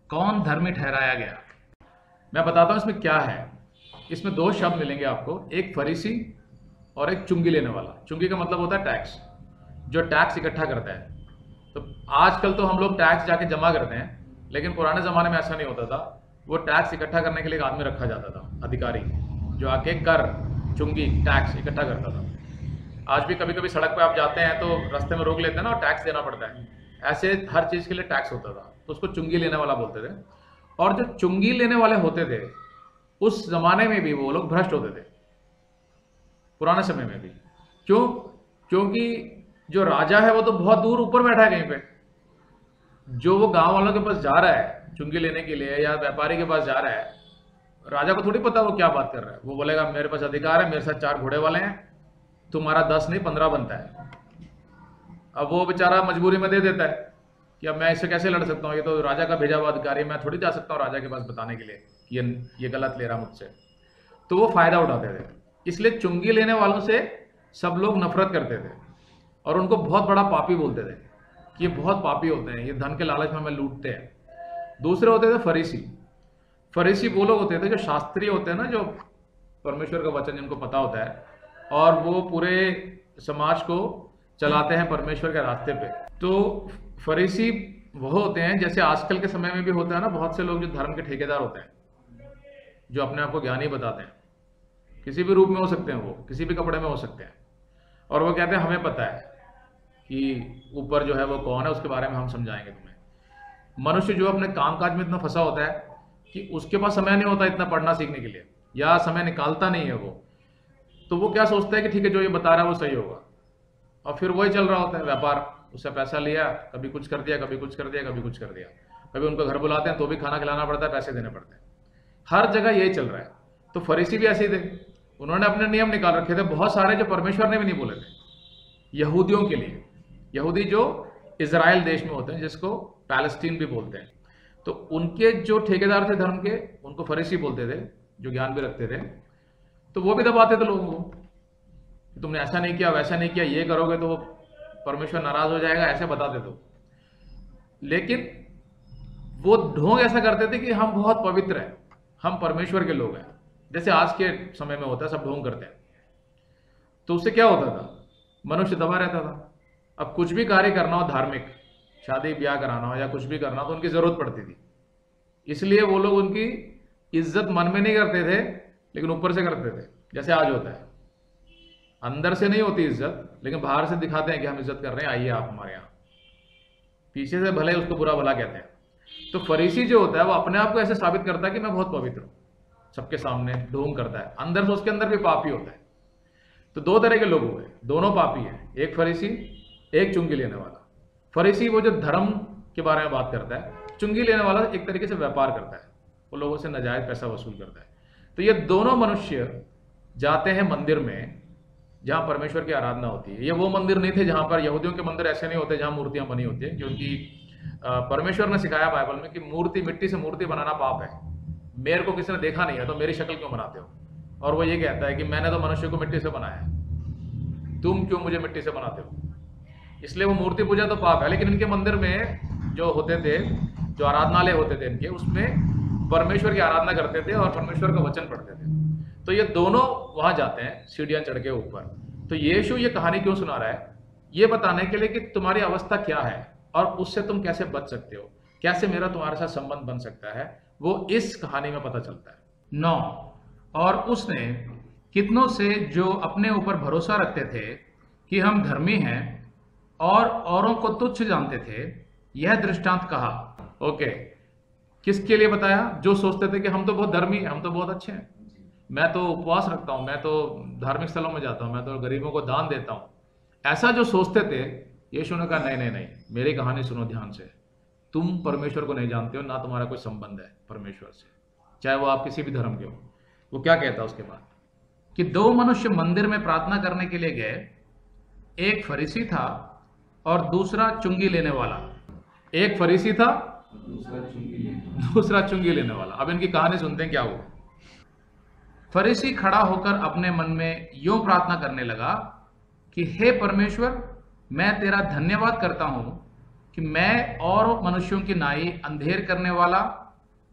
S1: कौन धर्मी ठहराया गया? मैं बताता हूं इसमें क्या है। इसमें दो शब्द मिलेंगे आपको, एक फरीसी और एक चुंगी लेने वाला। चुंगी का मतलब होता है टैक्स, जो टैक्स इकट्ठा करता है। तो आजकल तो हम लोग टैक्स जाके जमा करते हैं, लेकिन पुराने ज़माने में ऐसा नहीं होता था। वो टैक्स इकट्ठा करने के लिए एक आदमी रखा जाता था, अधिकारी, जो आके कर, चुंगी, टैक्स इकट्ठा करता था। आज भी कभी कभी सड़क पे आप जाते हैं तो रास्ते में रोक लेते हैं ना, और टैक्स देना पड़ता है। ऐसे हर चीज़ के लिए टैक्स होता था, तो उसको चुंगी लेने वाला बोलते थे। और जो चुंगी लेने वाले होते थे, उस जमाने में भी वो लोग भ्रष्ट होते थे, पुराने समय में भी। क्यों? क्योंकि जो राजा है वो तो बहुत दूर ऊपर बैठा है कहीं पे। जो वो गांव वालों के पास जा रहा है चुंगी लेने के लिए, या व्यापारी के पास जा रहा है, राजा को थोड़ी पता वो क्या बात कर रहा है। वो बोलेगा मेरे पास अधिकार है, मेरे साथ 4 घोड़े वाले हैं, तुम्हारा 10 नहीं 15 बनता है। अब वो बेचारा मजबूरी में दे देता है कि अब मैं इससे कैसे लड़ सकता हूँ, ये तो राजा का भेजा हुआ अधिकारी, मैं थोड़ी जा सकता हूँ राजा के पास बताने के लिए कि ये गलत ले रहा मुझसे। तो वो फायदा उठाते थे। इसलिए चुंगी लेने वालों से सब लोग नफरत करते थे और उनको बहुत बड़ा पापी बोलते थे कि ये बहुत पापी होते हैं, ये धन के लालच में हमें लूटते हैं। दूसरे होते थे फरीसी। फरीसी वो लोग होते थे जो शास्त्रीय होते हैं ना, जो परमेश्वर का वचन जिनको पता होता है, और वो पूरे समाज को चलाते हैं परमेश्वर के रास्ते पे। तो फरीसी वो होते हैं, जैसे आजकल के समय में भी होता है ना, बहुत से लोग जो धर्म के ठेकेदार होते हैं, जो अपने आप को ज्ञानी बताते हैं। किसी भी रूप में हो सकते हैं, वो किसी भी कपड़े में हो सकते हैं, और वो कहते हैं हमें पता है कि ऊपर जो है वो कौन है, उसके बारे में हम समझाएंगे तुम्हें। मनुष्य जो अपने कामकाज में इतना फंसा होता है कि उसके पास समय नहीं होता इतना पढ़ना सीखने के लिए, या समय निकालता नहीं है वो, तो वो क्या सोचता है कि ठीक है जो ये बता रहा है वो सही होगा, और फिर वही चल रहा होता है व्यापार। उससे पैसा लिया, कभी कुछ कर दिया, कभी कुछ कर दिया, कभी कुछ कर दिया। कभी उनको घर बुलाते हैं तो भी खाना खिलाना पड़ता है, पैसे देने पड़ते हैं। हर जगह यही चल रहा है। तो फरीसी भी ऐसे ही थे, उन्होंने अपने नियम निकाल रखे थे बहुत सारे, जो परमेश्वर ने भी नहीं बोले थे यहूदियों के लिए। यहूदी जो इजराइल देश में होते हैं, जिसको पैलेस्टीन भी बोलते हैं, तो उनके जो ठेकेदार थे धर्म के, उनको फरीसी बोलते थे, जो ज्ञान भी रखते थे। तो वो भी दबाते थे लोगों को, तुमने ऐसा नहीं किया, वैसा नहीं किया, ये करोगे तो परमेश्वर नाराज हो जाएगा, ऐसे बताते थे। लेकिन वो ढोंग ऐसा करते थे कि हम बहुत पवित्र हैं, हम परमेश्वर के लोग हैं, जैसे आज के समय में होता है, सब ढोंग करते हैं। तो उससे क्या होता था, मनुष्य दबा रहता था। अब कुछ भी कार्य करना हो धार्मिक, शादी ब्याह कराना हो या कुछ भी करना हो, तो उनकी जरूरत पड़ती थी। इसलिए वो लोग उनकी इज्जत मन में नहीं करते थे, लेकिन ऊपर से करते थे। जैसे आज होता है, अंदर से नहीं होती इज्जत, लेकिन बाहर से दिखाते हैं कि हम इज्जत कर रहे हैं, आइए आप हमारे यहाँ। पीछे से भले उसको बुरा भला कहते हैं। तो फरीसी जो होता है वो अपने आप को ऐसे साबित करता है कि मैं बहुत पवित्र हूँ, सबके सामने ढोंग करता है, अंदर से उसके अंदर भी पापी होता है। तो दो तरह के लोग हुए, दोनों पापी हैं, एक फरीसी, एक चुंगी लेने वाला। फरीसी वो जो धर्म के बारे में बात करता है, चुंगी लेने वाला एक तरीके से व्यापार करता है, वो लोगों से नाजायज पैसा वसूल करता है। तो ये दोनों मनुष्य जाते हैं मंदिर में जहां परमेश्वर की आराधना होती है। ये वो मंदिर नहीं थे जहां पर, यहूदियों के मंदिर ऐसे नहीं होते जहां मूर्तियां बनी होती है, क्योंकि परमेश्वर ने सिखाया बाइबल में कि मूर्ति, मिट्टी से मूर्ति बनाना पाप है। मेरे को किसी ने देखा नहीं है तो मेरी शक्ल क्यों बनाते हो? और वो ये कहता है कि मैंने तो मनुष्य को मिट्टी से बनाया है, तुम क्यों मुझे मिट्टी से बनाते हो? इसलिए वो मूर्ति पूजा तो पाप है। लेकिन इनके मंदिर में जो होते थे, जो आराधनालय होते थे इनके, उसमें परमेश्वर की आराधना करते थे और परमेश्वर का वचन पढ़ते थे। तो ये दोनों वहां जाते हैं सीढ़ियां चढ़ के ऊपर। तो यीशु ये कहानी क्यों सुना रहा है? ये बताने के लिए कि तुम्हारी अवस्था क्या है और उससे तुम कैसे बच सकते हो, कैसे मेरा तुम्हारे साथ संबंध बन सकता है, वो इस कहानी में पता चलता है। 9, और उसने कितनों से जो अपने ऊपर भरोसा रखते थे कि हम धर्मी हैं और औरों को तुच्छ जानते थे, यह दृष्टांत कहा। ओके, किसके लिए बताया? जो सोचते थे कि हम तो बहुत धर्मी हैं, हम तो बहुत अच्छे हैं, मैं तो उपवास रखता हूं, मैं तो धार्मिक स्थलों में जाता हूं, मैं तो गरीबों को दान देता हूं, ऐसा जो सोचते थे, यीशु ने कहा नहीं नहीं नहीं, मेरी कहानी सुनो ध्यान से। तुम परमेश्वर को नहीं जानते हो, ना तुम्हारा कोई संबंध है परमेश्वर से, चाहे वो आप किसी भी धर्म के हो। वो क्या कहता है उसके बाद कि 2 मनुष्य मंदिर में प्रार्थना करने के लिए गए, एक फरीसी था और दूसरा चुंगी लेने वाला। एक फरीसी था, दूसरा चुंगी लेने वाला। अब इनकी कहानी सुनते हैं क्या हुआ। फरीसी खड़ा होकर अपने मन में यूं प्रार्थना करने लगा कि हे परमेश्वर, मैं तेरा धन्यवाद करता हूं कि मैं और मनुष्यों की नाई अंधेर करने वाला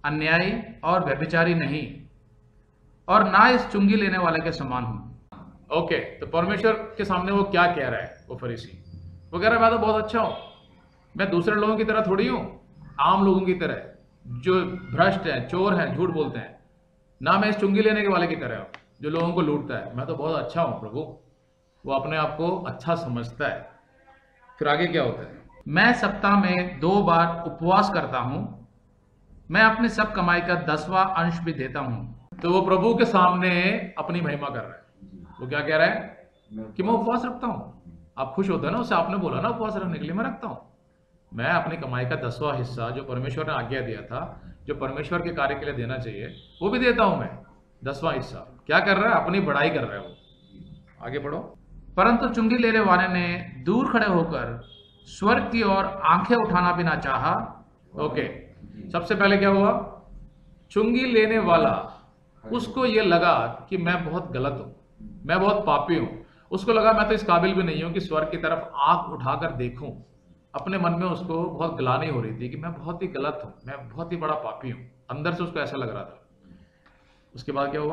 S2: अन्यायी और व्यभिचारी नहीं, और ना इस चुंगी लेने वाले के समान हूं।
S1: ओके, तो परमेश्वर के सामने वो क्या कह रहा है? वो फरीसी वो कह रहा है मैं तो बहुत अच्छा हूं, मैं दूसरे लोगों की तरह थोड़ी हूं, आम लोगों की तरह जो भ्रष्ट हैं, चोर हैं, झूठ बोलते हैं, ना मैं इस चुंगी लेने के वाले की तरह हूं जो लोगों को लूटता है। मैं तो बहुत अच्छा हूं प्रभु। वो अपने आप को अच्छा समझता है। फिर आगे क्या होता है?
S2: मैं सप्ताह में 2 बार उपवास करता हूं, मैं अपनी सब कमाई का 10वां अंश भी देता हूं।
S1: तो वो प्रभु के सामने अपनी महिमा कर रहा है। वो क्या कह रहा है कि मैं उपवास रखता हूं। आप खुश होते हैं ना, उससे आपने बोला ना उपवास रखने के लिए, मैं रखता हूं। मैं अपनी कमाई का 10वां हिस्सा जो परमेश्वर ने आज्ञा दिया था, जो परमेश्वर के कार्य के लिए देना चाहिए, वो भी देता हूं मैं। 10वां हिस्सा क्या कर रहा है? अपनी बढ़ाई कर रहा है वो। आगे पढ़ो।
S2: परंतु चुंगी लेने वाले ने दूर खड़े होकर स्वर्ग की ओर आंखें उठाना भी ना चाहा।
S1: ओके, सबसे पहले क्या हुआ? चुंगी लेने वाला, उसको ये लगा कि मैं बहुत गलत हूं, मैं बहुत पापी हूं। उसको लगा मैं तो इस काबिल भी नहीं हूं कि स्वर्ग की तरफ आंख उठाकर देखूं। अपने मन में उसको बहुत ग्लानि हो रही थी कि मैं बहुत ही गलत हूं, मैं बहुत ही बड़ा पापी हूं। अंदर से उसको ऐसा लग रहा था। उसके बाद क्या हुआ?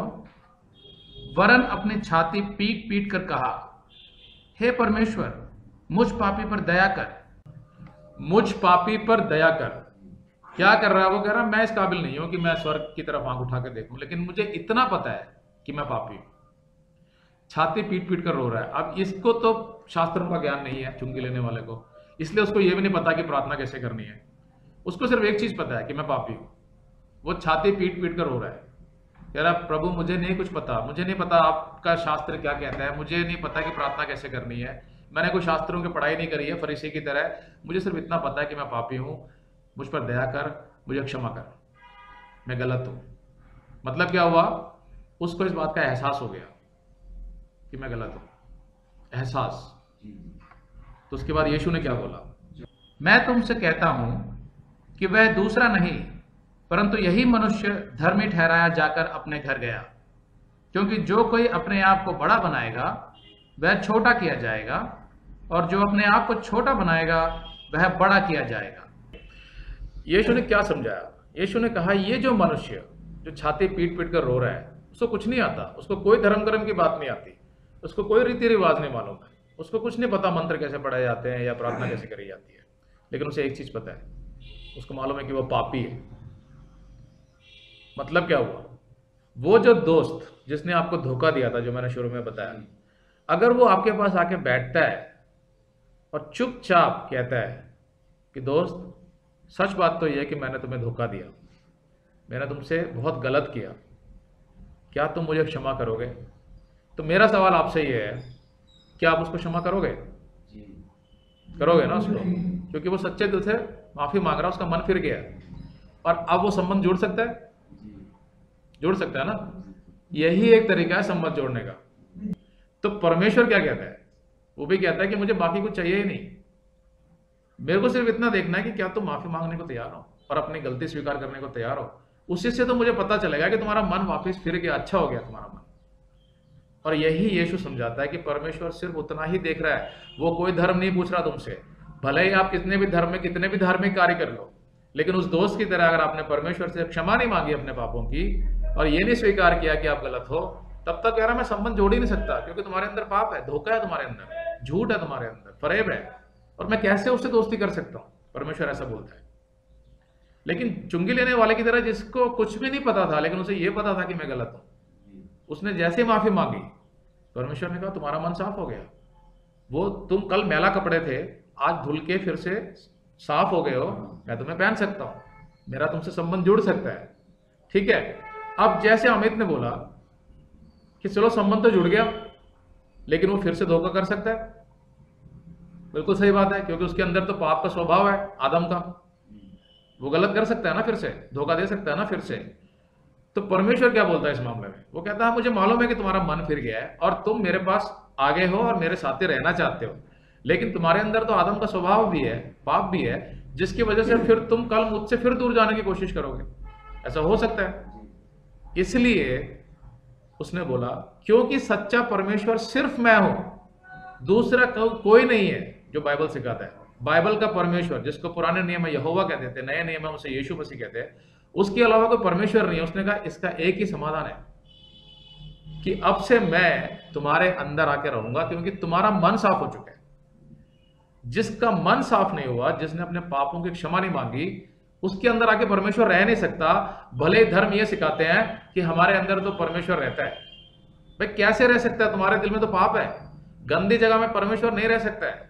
S2: वरन अपनी छाती पीट पीट कर कहा, हे परमेश्वर, मुझ पापी पर दया कर।
S1: मुझ पापी पर दया कर। क्या कर रहा है? वो कह रहा है मैं इस काबिल नहीं हूं कि मैं स्वर्ग की तरफ आंख उठा कर देखूं, लेकिन मुझे इतना पता है कि मैं पापी हूं। छाती पीट पीट कर रो रहा है। अब इसको तो शास्त्रों का ज्ञान नहीं है, चुंगी लेने वाले को, इसलिए उसको यह भी नहीं पता कि प्रार्थना कैसे करनी है। उसको सिर्फ एक चीज पता है कि मैं पापी हूं। वो छाती पीट पीट कर रो रहा है, कह रहा है प्रभु मुझे नहीं कुछ पता, मुझे नहीं पता आपका शास्त्र क्या कहता है, मुझे नहीं पता कि प्रार्थना कैसे करनी है, मैंने कोई शास्त्रों की पढ़ाई नहीं करी है फरीसी की तरह। मुझे सिर्फ इतना पता है कि मैं पापी हूं, मुझ पर दया कर, मुझे क्षमा कर, मैं गलत हूं। मतलब क्या हुआ? उसको इस बात का एहसास हो गया कि मैं गलत हूं। एहसास। तो उसके बाद यीशु ने क्या बोला?
S2: मैं तुमसे कहता हूं कि वह दूसरा नहीं, परंतु यही मनुष्य धर्मी ठहराया जाकर अपने घर गया। क्योंकि जो कोई अपने आप को बड़ा बनाएगा वह छोटा किया जाएगा, और जो अपने आप को छोटा बनाएगा वह बड़ा किया जाएगा।
S1: यीशु ने क्या समझाया? यीशु ने कहा ये जो मनुष्य जो छाती पीट पीट कर रो रहा है, उसको कुछ नहीं आता, उसको कोई धर्म कर्म की बात नहीं आती, उसको कोई रीति रिवाज नहीं मालूम है, उसको कुछ नहीं पता मंत्र कैसे पढ़ाए जाते हैं या प्रार्थना कैसे करी जाती है। लेकिन उसे एक चीज पता है, उसको मालूम है कि वो पापी है। मतलब क्या हुआ? वो जो दोस्त जिसने आपको धोखा दिया था, जो मैंने शुरू में बताया, अगर वो आपके पास आके बैठता है और चुपचाप कहता है कि दोस्त सच बात तो यह है कि मैंने तुम्हें धोखा दिया, मैंने तुमसे बहुत गलत किया, क्या तुम मुझे क्षमा करोगे? तो मेरा सवाल आपसे ये है, क्या आप उसको क्षमा करोगे? करोगे ना उसको? क्योंकि वो सच्चे दिल से माफी मांग रहा है, उसका मन फिर गया, और अब वो संबंध जुड़ सकता है, जुड़ सकता है ना। यही एक तरीका है संबंध जोड़ने का। तो परमेश्वर क्या कहता है? वो भी कहता है कि मुझे बाकी कुछ चाहिए ही नहीं, मेरे को सिर्फ इतना देखना है कि क्या तुम माफी मांगने को तैयार हो और अपनी गलती स्वीकार करने को तैयार हो। उसी से तो मुझे पता चलेगा कि तुम्हारा मन वापस फिर गया, अच्छा हो गया तुम्हारा मन। और यही यीशु समझाता है कि परमेश्वर सिर्फ उतना ही देख रहा है, वो कोई धर्म नहीं पूछ रहा तुमसे। भले ही आप कितने भी धर्म में कितने भी धार्मिक कार्य कर लो, लेकिन उस दोस्त की तरह अगर आपने परमेश्वर से क्षमा नहीं मांगी अपने पापों की, और ये नहीं स्वीकार किया कि आप गलत हो, तब तक कह रहा मैं संबंध जोड़ ही नहीं सकता, क्योंकि तुम्हारे अंदर पाप है, धोखा है तुम्हारे अंदर, झूठ है तुम्हारे अंदर, फरेब है, और मैं कैसे उससे दोस्ती कर सकता हूं? परमेश्वर ऐसा बोलता है। लेकिन चुंगी लेने वाले की तरह जिसको कुछ भी नहीं पता था, लेकिन उसे यह पता था कि मैं गलत हूं, उसने जैसे माफी मांगी, परमेश्वर ने कहा तुम्हारा मन साफ हो गया। वो तुम कल मैला कपड़े थे, आज धुल के फिर से साफ हो गए हो, मैं तुम्हें पहन सकता हूं, मेरा तुमसे संबंध जुड़ सकता है। ठीक है। अब जैसे अमित ने बोला कि चलो संबंध तो जुड़ गया, लेकिन वो फिर से धोखा कर सकता है। बिल्कुल सही बात है, क्योंकि उसके अंदर तो पाप का स्वभाव है आदम का, वो गलत कर सकता है ना, फिर से धोखा दे सकता है ना फिर से। तो परमेश्वर क्या बोलता है इस मामले में? वो कहता है मुझे मालूम है कि तुम्हारा मन फिर गया है और तुम मेरे पास आगे हो और मेरे साथ ही रहना चाहते हो, लेकिन तुम्हारे अंदर तो आदम का स्वभाव भी है, पाप भी है, जिसकी वजह से फिर तुम कल मुझसे फिर दूर जाने की कोशिश करोगे। ऐसा हो सकता है। इसलिए उसने बोला क्योंकि सच्चा परमेश्वर सिर्फ मैं हूं, दूसरा कोई नहीं है जो बाइबल सिखाता है। बाइबल का परमेश्वर, जिसको पुराने नियम में यहोवा कहते थे, नए नियम में उसे यीशु मसीह कहते हैं, उसके अलावा कोई परमेश्वर नहीं है। उसने कहा इसका एक ही समाधान है कि अब से मैं तुम्हारे अंदर आके रहूंगा, क्योंकि तुम्हारा मन साफ हो चुका है। जिसका मन साफ नहीं हुआ, जिसने अपने पापों की क्षमा नहीं मांगी, उसके अंदर आके परमेश्वर रह नहीं सकता। भले ही धर्म ये सिखाते हैं कि हमारे अंदर तो परमेश्वर रहता है। भाई कैसे रह सकता है? तुम्हारे दिल में तो पाप है। गंदी जगह में परमेश्वर नहीं रह सकता है।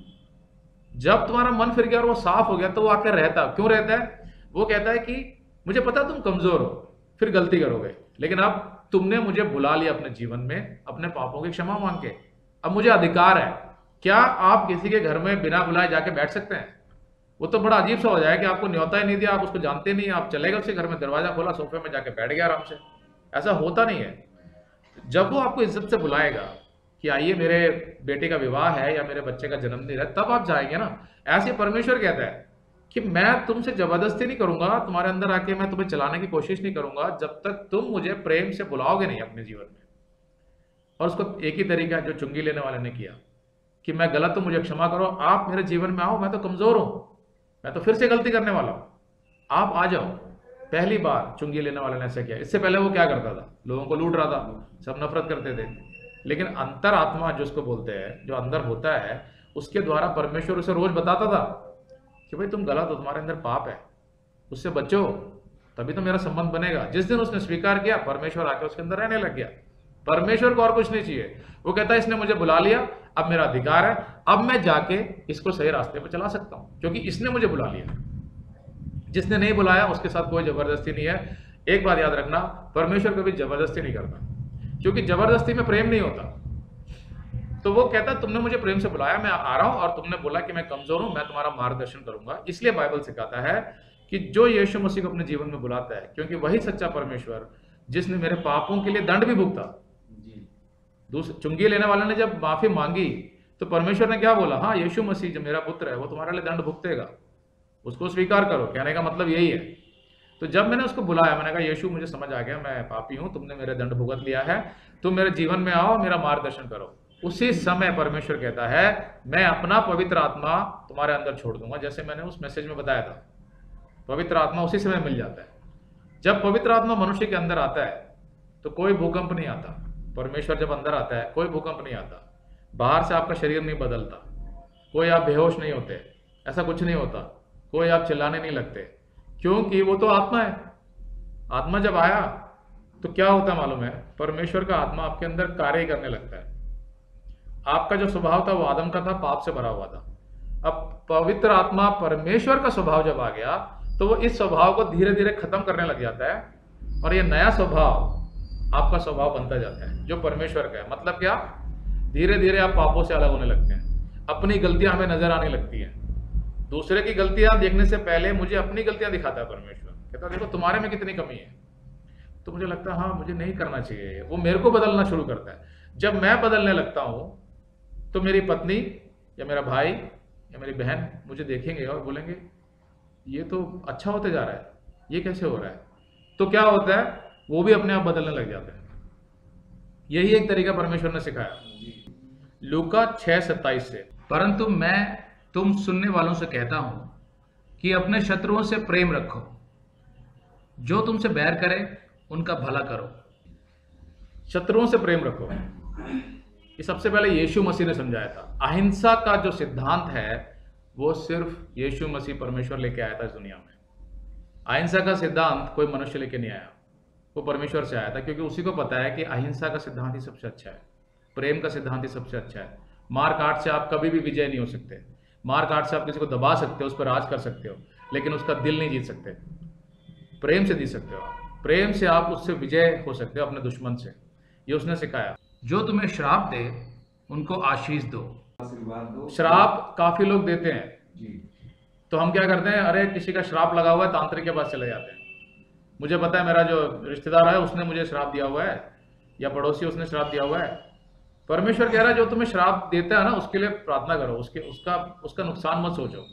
S1: जब तुम्हारा मन फिर गया और वो साफ हो गया तो वो आकर रहता। क्यों रहता है? वो कहता है कि मुझे पता तुम कमजोर हो, फिर गलती करोगे, लेकिन अब तुमने मुझे बुला लिया अपने जीवन में, अपने पापों की क्षमा मांग के। अब मुझे अधिकार है। क्या आप किसी के घर में बिना बुलाए जाके बैठ सकते हैं? वो तो बड़ा अजीब सा हो जाए कि आपको न्योता ही नहीं दिया, आप उसको जानते नहीं, आप चले गए उसके घर में, दरवाजा खोला, सोफे में जाके बैठ गया आराम से। ऐसा होता नहीं है। जब वो आपको इज्जत से बुलाएगा कि आइए मेरे बेटे का विवाह है या मेरे बच्चे का जन्मदिन है, तब आप जाएंगे ना। ऐसे परमेश्वर कहता है कि मैं तुमसे जबरदस्ती नहीं करूंगा, तुम्हारे अंदर आके मैं तुम्हें चलाने की कोशिश नहीं करूंगा, जब तक तुम मुझे प्रेम से बुलाओगे नहीं अपने जीवन में। और उसको एक ही तरीका है जो चुंगी लेने वाले ने किया कि मैं गलत हूं, मुझे क्षमा करो, आप मेरे जीवन में आओ, मैं तो कमजोर हूं, मैं तो फिर से गलती करने वाला हूं, आप आ जाओ। पहली बार चुंगी लेने वाले ने ऐसा किया। इससे पहले वो क्या करता था? लोगों को लूट रहा था, सब नफरत करते थे। लेकिन अंतर आत्मा जिसको बोलते हैं, जो अंदर होता है, उसके द्वारा परमेश्वर उसे रोज बताता था कि भाई तुम गलत हो, तुम्हारे अंदर पाप है, उससे बचो, तभी तो मेरा संबंध बनेगा। जिस दिन उसने स्वीकार किया, परमेश्वर आके उसके अंदर रहने लग गया। परमेश्वर को और कुछ नहीं चाहिए। वो कहता है इसने मुझे बुला लिया, अब मेरा अधिकार है, अब मैं जाके इसको सही रास्ते पर चला सकता हूं, क्योंकि इसने मुझे बुला लिया। जिसने नहीं बुलाया उसके साथ कोई जबरदस्ती नहीं है। एक बात याद रखना, परमेश्वर कभी जबरदस्ती नहीं करता, क्योंकि जबरदस्ती में प्रेम नहीं होता। तो वो कहता तुमने मुझे प्रेम से बुलाया, मैं आ रहा हूं, और तुमने बोला कि मैं कमजोर हूं, मैं तुम्हारा मार्गदर्शन करूंगा। इसलिए बाइबल सिखाता है कि जो यीशु मसीह को अपने जीवन में बुलाता है, क्योंकि वही सच्चा परमेश्वर जिसने मेरे पापों के लिए दंड भी भुगता। चुंगी लेने वाले ने जब माफी मांगी तो परमेश्वर ने क्या बोला? हाँ, यीशु मसीह जो मेरा पुत्र है वो तुम्हारे लिए दंड भुगतेगा, उसको स्वीकार करो। कहने का मतलब यही है। तो जब मैंने उसको बुलाया, मैंने कहा यीशु मुझे समझ आ गया, मैं पापी हूं, तुमने मेरे दंड भुगत लिया है, तुम मेरे जीवन में आओ, मेरा मार्गदर्शन करो। उसी समय परमेश्वर कहता है मैं अपना पवित्र आत्मा तुम्हारे अंदर छोड़ दूंगा। जैसे मैंने उस मैसेज में बताया था, पवित्र आत्मा उसी समय मिल जाता है। जब पवित्र आत्मा मनुष्य के अंदर आता है तो कोई भूकंप नहीं आता। परमेश्वर जब अंदर आता है कोई भूकंप नहीं आता। बाहर से आपका शरीर नहीं बदलता, कोई आप बेहोश नहीं होते, ऐसा कुछ नहीं होता, कोई आप चिल्लाने नहीं लगते, क्योंकि वो तो आत्मा है। आत्मा जब आया तो क्या होता है मालूम है? परमेश्वर का आत्मा आपके अंदर कार्य करने लगता है। आपका जो स्वभाव था वो आदम का था, पाप से भरा हुआ था। अब पवित्र आत्मा परमेश्वर का स्वभाव जब आ गया तो वो इस स्वभाव को धीरे धीरे खत्म करने लग जाता है, और ये नया स्वभाव आपका स्वभाव बनता जाता है जो परमेश्वर का है। मतलब क्या? धीरे धीरे आप पापों से अलग होने लगते हैं, अपनी गलतियां हमें नजर आने लगती हैं। दूसरे की गलतियां देखने से पहले मुझे अपनी गलतियां दिखाता है परमेश्वर। कहता है देखो तुम्हारे में कितनी कमी है। तो मुझे लगता है हाँ मुझे नहीं करना चाहिए। वो मेरे को बदलना शुरू करता है। जब मैं बदलने लगता हूं तो मेरी पत्नी या मेरा भाई या मेरी बहन मुझे देखेंगे और बोलेंगे ये तो अच्छा होते जा रहा है, ये कैसे हो रहा है? तो क्या होता है? वो भी अपने आप बदलने लग जाते हैं। यही एक तरीका परमेश्वर ने सिखाया। लूका 6:27 से,
S2: परंतु मैं तुम सुनने वालों से कहता हूं कि अपने शत्रुओं से प्रेम रखो, जो तुमसे बैर करे उनका भला करो।
S1: शत्रुओं से प्रेम रखो, ये सबसे पहले यीशु मसीह ने समझाया था। अहिंसा का जो सिद्धांत है वो सिर्फ यीशु मसीह परमेश्वर लेके आया था इस दुनिया में। अहिंसा का सिद्धांत कोई मनुष्य लेके नहीं आया, वो परमेश्वर से आया था, क्योंकि उसी को पता है कि अहिंसा का सिद्धांत ही सबसे अच्छा है, प्रेम का सिद्धांत ही सबसे अच्छा है। मार काट से आप कभी भी विजय नहीं हो सकते। मार काट से आप किसी को दबा सकते हो, उस पर राज कर सकते हो, लेकिन उसका दिल नहीं जीत सकते। प्रेम से जीत सकते हो आप। प्रेम से आप उससे विजय हो सकते हो, अपने दुश्मन से। ये उसने सिखाया।
S2: जो तुम्हें श्राप दे उनको आशीष दो।
S1: श्राप काफी लोग देते हैं, तो हम क्या करते हैं? अरे किसी का श्राप लगा हुआ है, तांत्रिक के पास चले जाते हैं। मुझे पता है मेरा जो रिश्तेदार है उसने मुझे श्राप दिया हुआ है, या पड़ोसी उसने श्राप दिया हुआ है। परमेश्वर कह रहा है जो तुम्हें श्राप देता है ना उसके लिए प्रार्थना करो, उसका नुकसान मत सोचो।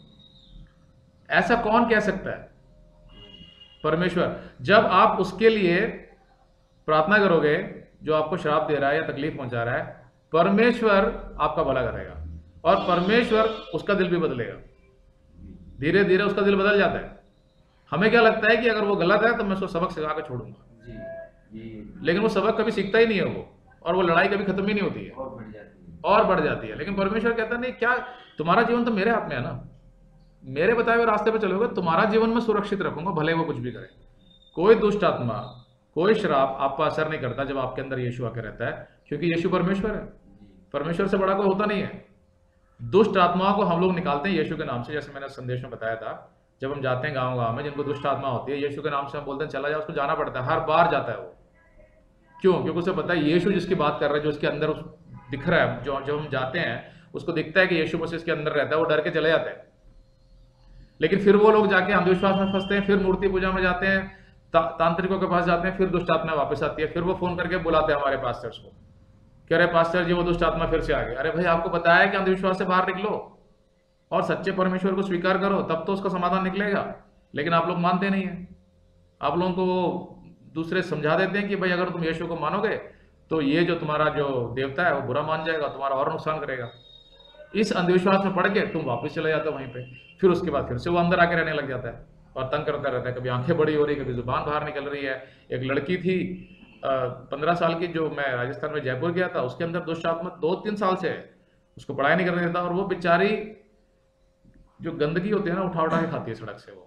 S1: ऐसा कौन कह सकता है? परमेश्वर। जब आप उसके लिए प्रार्थना करोगे जो आपको श्राप दे रहा है या तकलीफ पहुंचा रहा है, परमेश्वर आपका भला करेगा, और परमेश्वर उसका दिल भी बदलेगा। धीरे धीरे उसका दिल बदल जाता है। हमें क्या लगता है कि अगर वो गलत है तो मैं उसको सबक सिखा कर छोड़ूंगा, लेकिन वो सबक कभी सीखता ही नहीं है वो, और वो लड़ाई कभी खत्म ही नहीं होती है और बढ़ जाती है। लेकिन परमेश्वर कहता नहीं, क्या तुम्हारा जीवन तो मेरे हाथ में है ना, मेरे बताए हुए रास्ते पर चलोगे, तुम्हारा जीवन में सुरक्षित रखूंगा, भले वो कुछ भी करे। कोई दुष्ट आत्मा, कोई श्राप आप पर असर नहीं करता जब आपके अंदर यीशु आके रहता है, क्योंकि यीशु परमेश्वर है, परमेश्वर से बड़ा कोई होता नहीं है। दुष्ट आत्माओं को हम लोग निकालते हैं यीशु के नाम से, जैसे मैंने संदेश में बताया था। जब हम जाते हैं गांव में, जिनको दुष्ट आत्मा होती है, यीशु के नाम से हम बोलते हैं चला जाओ, उसको जाना पड़ता है, हर बार जाता है वो। क्यों? क्योंकि उसे पता है यीशु जिसकी बात कर रहे हैं, जो उसके अंदर दिख रहा है, जो हम जाते हैं उसको दिखता है कि यीशु मसीह इसके अंदर रहता है, वो डर के चले जाते हैं। लेकिन फिर वो लोग जाके अंधविश्वास में फंसते हैं, फिर मूर्ति पूजा में जाते हैं, तांत्रिकों के पास जाते हैं, फिर दुष्ट आत्मा वापस आती है, फिर वो फोन करके बुलाते हैं हमारे पास्टर्स को, कह रहे पास्टर जी वो दुष्ट आत्मा फिर से आ गई। अरे भाई, आपको बताया कि अंधविश्वास से बाहर निकलो और सच्चे परमेश्वर को स्वीकार करो, तब तो उसका समाधान निकलेगा। लेकिन आप लोग मानते नहीं है। आप लोगों को दूसरे समझा देते हैं कि भाई अगर तुम यीशु को मानोगे तो ये जो तुम्हारा जो देवता है वो बुरा मान जाएगा, तुम्हारा और नुकसान करेगा। इस अंधविश्वास में पड़ के तुम वापस चले जाते हो वहीं पे, फिर उसके बाद फिर से वो अंदर आके रहने लग जाता है और तंग करता रहता है। कभी आंखें बड़ी हो रही, कभी जुबान बाहर निकल रही है। एक लड़की थी 15 साल की, जो मैं राजस्थान में जयपुर गया था, उसके अंदर दुष्ट आत्मा 2-3 साल से है, उसको पढ़ाई नहीं करने देता, और वो बेचारी जो गंदगी होती है ना उठा उठा के खाती है सड़क से, वो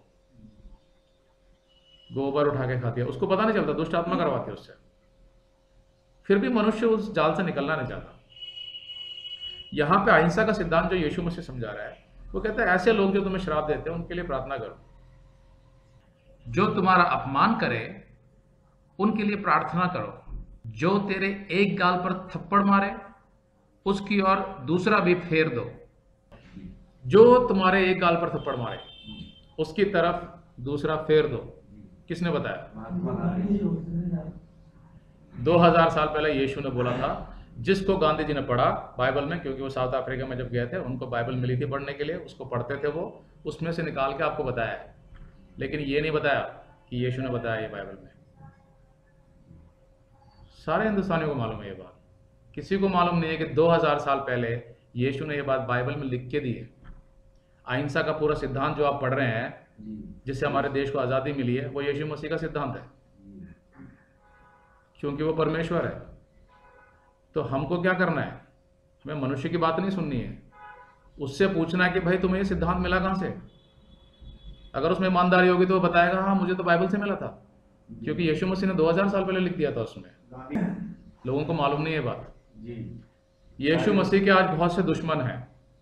S1: गोबर उठा के खाती है, उसको पता नहीं चलता, दुष्ट आत्मा करवाती है उससे। फिर भी मनुष्य उस जाल से निकलना नहीं चाहता। यहां पे अहिंसा का सिद्धांत जो यीशु मसीह समझा रहा है, वो कहता है ऐसे लोग जो तुम्हें श्राप देते हैं उनके लिए प्रार्थना करो।
S2: जो तुम्हारा अपमान करे उनके लिए प्रार्थना करो, जो तेरे एक गाल पर थप्पड़ मारे उसकी ओर दूसरा भी फेर दो।
S1: जो तुम्हारे एक गाल पर थप्पड़ मारे उसकी तरफ दूसरा फेर दो। किसने बताया? 2000 साल पहले यीशु ने बोला था, जिसको गांधी जी ने पढ़ा बाइबल में, क्योंकि वो साउथ अफ्रीका में जब गए थे उनको बाइबल मिली थी पढ़ने के लिए, उसको पढ़ते थे वो, उसमें से निकाल के आपको बताया है। लेकिन ये नहीं बताया कि यीशु ने बताया ये बाइबल में। सारे हिंदुस्तानियों को मालूम है ये बात, किसी को मालूम नहीं है कि 2000 साल पहले यीशु ने ये बात बाइबल में लिख के दी है। अहिंसा का पूरा सिद्धांत जो आप पढ़ रहे हैं, जिससे हमारे देश को आज़ादी मिली है, वो यीशु मसीह का सिद्धांत है, क्योंकि वो परमेश्वर है। तो हमको क्या करना है? हमें मनुष्य की बात नहीं सुननी है, उससे पूछना है कि भाई तुम्हें ये सिद्धांत मिला कहाँ से। अगर उसमें ईमानदारी होगी तो वो बताएगा हाँ मुझे तो बाइबल से मिला था, क्योंकि यीशु मसीह ने 2000 साल पहले लिख दिया था उसमें। लोगों को मालूम नहीं है बात। यीशु मसीह के आज बहुत से दुश्मन हैं।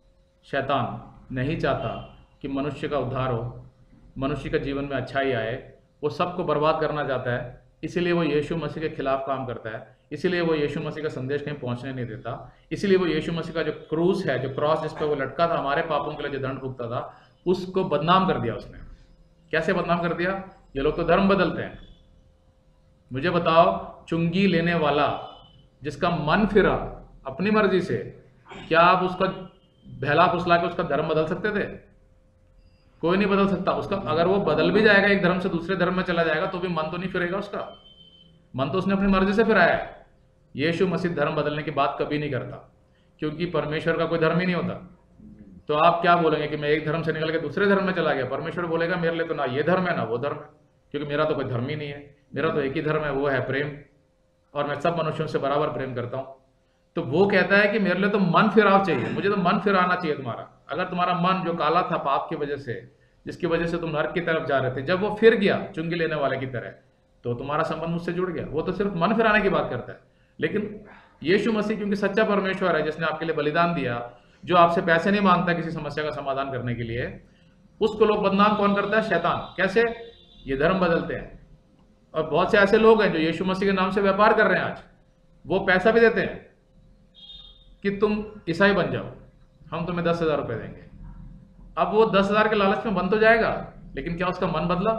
S1: शैतान नहीं चाहता कि मनुष्य का उद्धार हो, मनुष्य के जीवन में अच्छाई आए, वो सबको बर्बाद करना चाहता है। इसीलिए वो यीशु मसीह के खिलाफ काम करता है, इसीलिए वो यीशु मसीह का संदेश कहीं पहुंचने नहीं देता। इसीलिए वो यीशु मसीह का जो क्रूस है, जो क्रॉस जिस पर वो लटका था, हमारे पापों के लिए जो दंड भुगता था, उसको बदनाम कर दिया उसने। कैसे बदनाम कर दिया? ये लोग तो धर्म बदलते हैं। मुझे बताओ, चुंगी लेने वाला जिसका मन फिरा अपनी मर्जी से, क्या आप उसका बहला फुसला के उसका धर्म बदल सकते थे? कोई नहीं बदल सकता उसका। अगर वो बदल भी जाएगा, एक धर्म से दूसरे धर्म में चला जाएगा, तो भी मन तो नहीं फिरेगा उसका। मन तो उसने अपनी मर्जी से फिराया है। यीशु मसीह धर्म बदलने की बात कभी नहीं करता, क्योंकि परमेश्वर का कोई धर्म ही नहीं होता। तो आप क्या बोलेंगे कि मैं एक धर्म से निकल के दूसरे धर्म में चला गया? परमेश्वर बोलेगा मेरे लिए तो ना ये धर्म है ना वो धर्म है, क्योंकि मेरा तो कोई धर्म ही नहीं है, मेरा तो एक ही धर्म है, वो है प्रेम, और मैं सब मनुष्यों से बराबर प्रेम करता हूँ। तो वो कहता है कि मेरे लिए तो मन फिराव चाहिए, मुझे तो मन फिराना चाहिए तुम्हारा। अगर तुम्हारा मन जो काला था पाप की वजह से, जिसकी वजह से तुम नरक की तरफ जा रहे थे, जब वो फिर गया चुंगी लेने वाले की तरह, तो तुम्हारा संबंध मुझसे जुड़ गया। वो तो सिर्फ मन फिराने की बात करता है। लेकिन यीशु मसीह क्योंकि सच्चा परमेश्वर है, जिसने आपके लिए बलिदान दिया, जो आपसे पैसे नहीं मांगता किसी समस्या का समाधान करने के लिए, उसको लोग बदनाम कौन करता है? शैतान। कैसे? ये धर्म बदलते हैं। और बहुत से ऐसे लोग हैं जो यीशु मसीह के नाम से व्यापार कर रहे हैं आज। वो पैसा भी देते हैं कि तुम ईसाई बन जाओ, हम तुम्हें 10,000 रुपये देंगे। अब वो 10,000 के लालच में बन तो जाएगा, लेकिन क्या उसका मन बदला?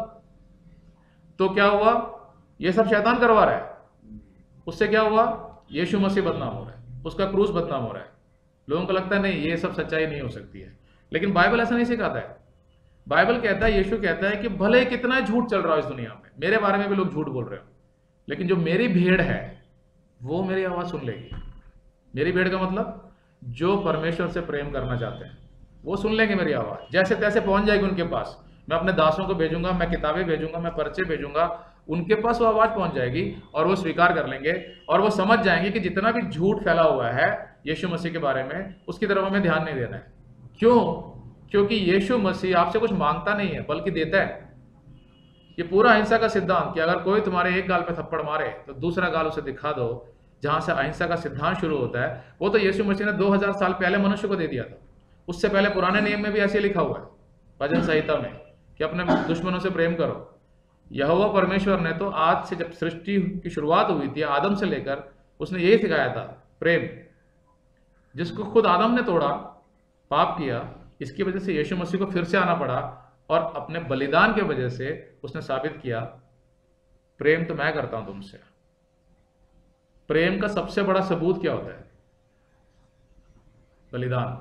S1: तो क्या हुआ? ये सब शैतान करवा रहा है। उससे क्या हुआ? यीशु मसीह बदनाम हो रहा है, उसका क्रूस बदनाम हो रहा है। लोगों को लगता है नहीं ये सब सच्चाई नहीं हो सकती है, लेकिन बाइबल ऐसा नहीं सिखाता है। बाइबल कहता है, यीशु कहता है कि भले कितना झूठ चल रहा है इस दुनिया में, मेरे बारे में भी लोग झूठ बोल रहे हो, लेकिन जो मेरी भीड़ है वो मेरी आवाज सुन लेगी। मेरी भीड़ का मतलब जो परमेश्वर से प्रेम करना चाहते हैं वो सुन लेंगे मेरी आवाज, जैसे तैसे पहुंच जाएगी उनके पास। मैं अपने दासों को भेजूंगा, मैं किताबें भेजूंगा, मैं पर्चे भेजूंगा, उनके पास वो आवाज पहुंच जाएगी और वो स्वीकार कर लेंगे और वो समझ जाएंगे कि जितना भी झूठ फैला हुआ है यीशु मसीह के बारे में, उसकी तरफ हमें ध्यान नहीं देना है। क्यों? क्योंकि यीशु मसीह आपसे कुछ मांगता नहीं है बल्कि देता है। ये पूरा अहिंसा का सिद्धांत कि अगर कोई तुम्हारे एक गाल पे थप्पड़ मारे तो दूसरा गाल उसे दिखा दो, जहां से अहिंसा का सिद्धांत शुरू होता है, वो तो यीशु मसीह ने 2000 साल पहले मनुष्य को दे दिया था। उससे पहले पुराने नियम में भी ऐसे लिखा हुआ है, भजन संहिता में, कि अपने दुश्मनों से प्रेम करो। यहोवा परमेश्वर ने तो आज से, जब सृष्टि की शुरुआत हुई थी आदम से लेकर, उसने यही सिखाया था, प्रेम, जिसको खुद आदम ने तोड़ा, पाप किया। इसकी वजह से यीशु मसीह को फिर से आना पड़ा और अपने बलिदान की वजह से उसने साबित किया, प्रेम तो मैं करता हूं तुमसे। प्रेम का सबसे बड़ा सबूत क्या होता है? बलिदान,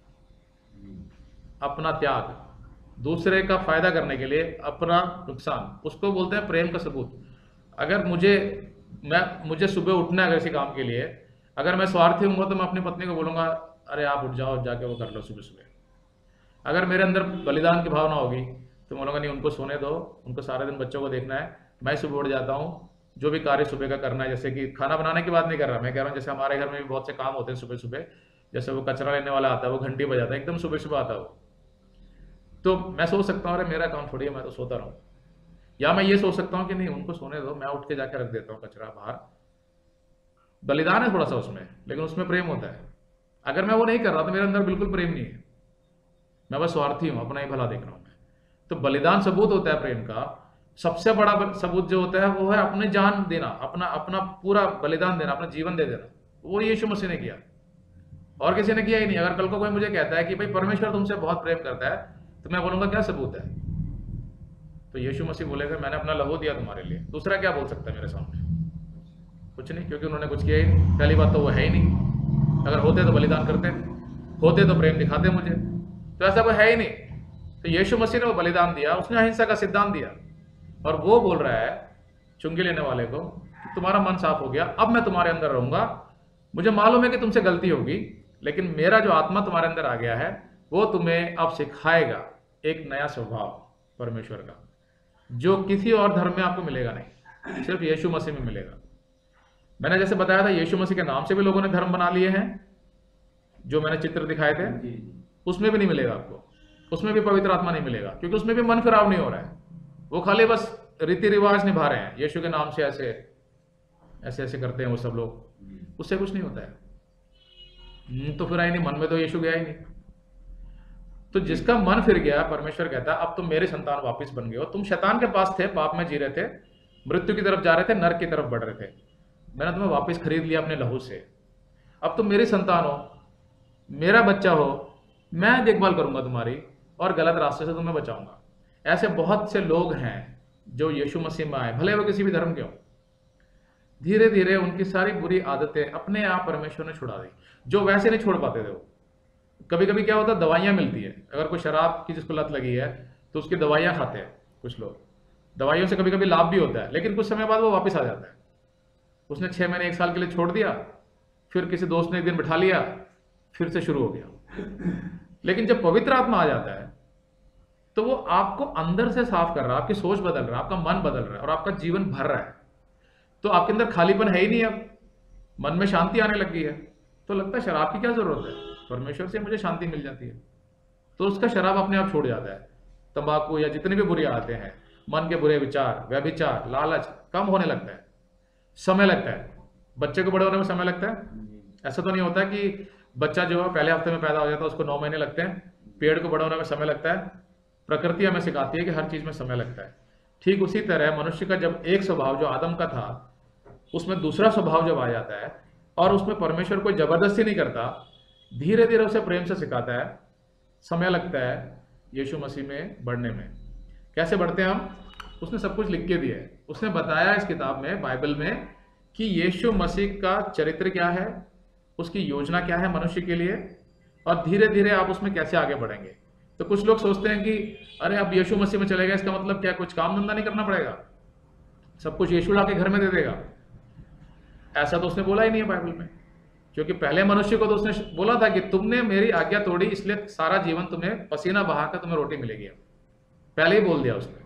S1: अपना त्याग, दूसरे का फायदा करने के लिए अपना नुकसान, उसको बोलते हैं प्रेम का सबूत। अगर मुझे सुबह उठना है किसी काम के लिए, अगर मैं स्वार्थी हूंगा तो मैं अपनी पत्नी को बोलूंगा, अरे आप उठ जाओ, जाके वो कर लो सुबह सुबह। अगर मेरे अंदर बलिदान की भावना होगी तो बोलूंगा नहीं, उनको सोने दो, उनको सारे दिन बच्चों को देखना है, मैं सुबह उठ जाता हूँ, जो भी कार्य सुबह का करना है। जैसे कि खाना बनाने की बात नहीं कर रहा, मैं कह रहा हूँ जैसे हमारे घर में भी बहुत से काम होते हैं सुबह सुबह, जैसे वो कचरा लेने वाला आता है, वो घंटी बजाता है, एकदम सुबह सुबह आता है वो, तो मैं सोच सकता हूँ अरे मेरा काम थोड़ी है, मैं तो सोता रहूँ। या मैं ये सोच सकता हूँ कि नहीं, उनको सोने दो, मैं उठ के जाके रख देता हूँ कचरा बाहर। बलिदान है थोड़ा सा उसमें, लेकिन उसमें प्रेम होता है। अगर मैं वो नहीं कर रहा तो मेरे अंदर बिल्कुल प्रेम नहीं है, मैं बस स्वार्थी हूँ, अपना ही भला देख रहा हूँ मैं। तो बलिदान सबूत होता है प्रेम का। सबसे बड़ा सबूत जो होता है वो है अपने जान देना, अपना पूरा बलिदान देना, अपना जीवन दे देना। वो यीशु मसीह ने किया और किसी ने किया ही नहीं। अगर कल को कोई मुझे कहता है कि भाई परमेश्वर तुमसे बहुत प्रेम करता है, तो मैं बोलूंगा क्या सबूत है? तो यीशु मसीह बोलेगा मैंने अपना लहू दिया तुम्हारे लिए। दूसरा क्या बोल सकता है मेरे सामने? कुछ नहीं, क्योंकि उन्होंने कुछ किया ही नहीं। पहली बात तो वो है ही नहीं, अगर होते तो बलिदान करते, होते तो प्रेम दिखाते मुझे, तो ऐसा कोई है ही नहीं। तो यीशु मसीह ने वो बलिदान दिया, उसने अहिंसा का सिद्धांत दिया, और वो बोल रहा है चुंगी लेने वाले को कि तुम्हारा मन साफ हो गया, अब मैं तुम्हारे अंदर रहूंगा। मुझे मालूम है कि तुमसे गलती होगी, लेकिन मेरा जो आत्मा तुम्हारे अंदर आ गया है वो तुम्हें अब सिखाएगा एक नया स्वभाव परमेश्वर का, जो किसी और धर्म में आपको मिलेगा नहीं, सिर्फ यीशु मसीह में मिलेगा। मैंने जैसे बताया था, यीशु मसीह के नाम से भी लोगों ने धर्म बना लिए हैं, जो मैंने चित्र दिखाए थे, उसमें भी नहीं मिलेगा आपको, उसमें भी पवित्र आत्मा नहीं मिलेगा, क्योंकि उसमें भी मन फिराव नहीं हो रहा है। वो खाली बस रीति रिवाज निभा रहे हैं, यीशु के नाम से ऐसे ऐसे ऐसे करते हैं वो सब लोग, उससे कुछ नहीं होता है। तो फिर आई नहीं, मन में तो यीशु गया ही नहीं। तो जिसका मन फिर गया, परमेश्वर कहता है अब तुम मेरे संतान वापिस बन गए हो। तुम शैतान के पास थे, पाप में जी रहे थे, मृत्यु की तरफ जा रहे थे, नरक की तरफ बढ़ रहे थे, मैंने तुम्हें वापस खरीद लिया अपने लहू से। अब तुम मेरी संतान हो, मेरा बच्चा हो, मैं देखभाल करूंगा तुम्हारी और गलत रास्ते से तुम्हें बचाऊंगा। ऐसे बहुत से लोग हैं जो यीशु मसीह में आए, भले वो किसी भी धर्म के हो, धीरे धीरे उनकी सारी बुरी आदतें अपने आप परमेश्वर ने छुड़ा दी, जो वैसे नहीं छोड़ पाते थे वो। कभी कभी क्या होता है, दवाइयां मिलती है, अगर कोई शराब की जिसको लत लगी है तो उसकी दवाइयां खाते हैं कुछ लोग, दवाइयों से कभी कभी लाभ भी होता है, लेकिन कुछ समय बाद वो वापस आ जाता है। उसने 6 महीने 1 साल के लिए छोड़ दिया, फिर किसी दोस्त ने एक दिन बिठा लिया, फिर से शुरू हो गया। लेकिन जब पवित्र आत्मा आ जाता है तो वो आपको अंदर से साफ कर रहा है, आपकी सोच बदल रहा है, आपका मन बदल रहा है और आपका जीवन भर रहा है। तो आपके अंदर खालीपन है ही नहीं, अब मन में शांति आने लग गई है। तो लगता है शराब की क्या जरूरत है, परमेश्वर से मुझे शांति मिल जाती है। तो उसका शराब अपने आप छोड़ जाता है। तंबाकू या जितनी भी बुरी आदतें हैं, मन के बुरे विचार, व्यभिचार, लालच कम होने लगता है, समय लगता है। बच्चे को बड़े होने में समय लगता है। ऐसा तो नहीं होता कि बच्चा जो है पहले हफ्ते में पैदा हो जाता है उसको 9 महीने लगते हैं। पेड़ को बड़ा होने में समय लगता है। प्रकृति हमें सिखाती है कि हर चीज में समय लगता है। ठीक उसी तरह मनुष्य का जब एक स्वभाव जो आदम का था, उसमें दूसरा स्वभाव जब आ जाता है और उसमें परमेश्वर कोई जबरदस्ती नहीं करता, धीरे धीरे उसे प्रेम से सिखाता है, समय लगता है यीशु मसीह में बढ़ने में। कैसे बढ़ते हैं हम? उसने सब कुछ लिख के दिया है। उसने बताया इस किताब में, बाइबल में, कि यीशु मसीह का चरित्र क्या है, उसकी योजना क्या है मनुष्य के लिए, और धीरे धीरे आप उसमें कैसे आगे बढ़ेंगे। तो कुछ लोग सोचते हैं कि अरे अब यीशु मसीह में चले गए, इसका मतलब क्या, कुछ काम धंधा नहीं करना पड़ेगा, सब कुछ यीशु ला के घर में दे देगा। ऐसा तो उसने बोला ही नहीं है बाइबल में, क्योंकि पहले मनुष्य को तो उसने बोला था कि तुमने मेरी आज्ञा तोड़ी, इसलिए सारा जीवन तुम्हें पसीना बहाकर तुम्हें रोटी मिलेगी। पहले ही बोल दिया उसने।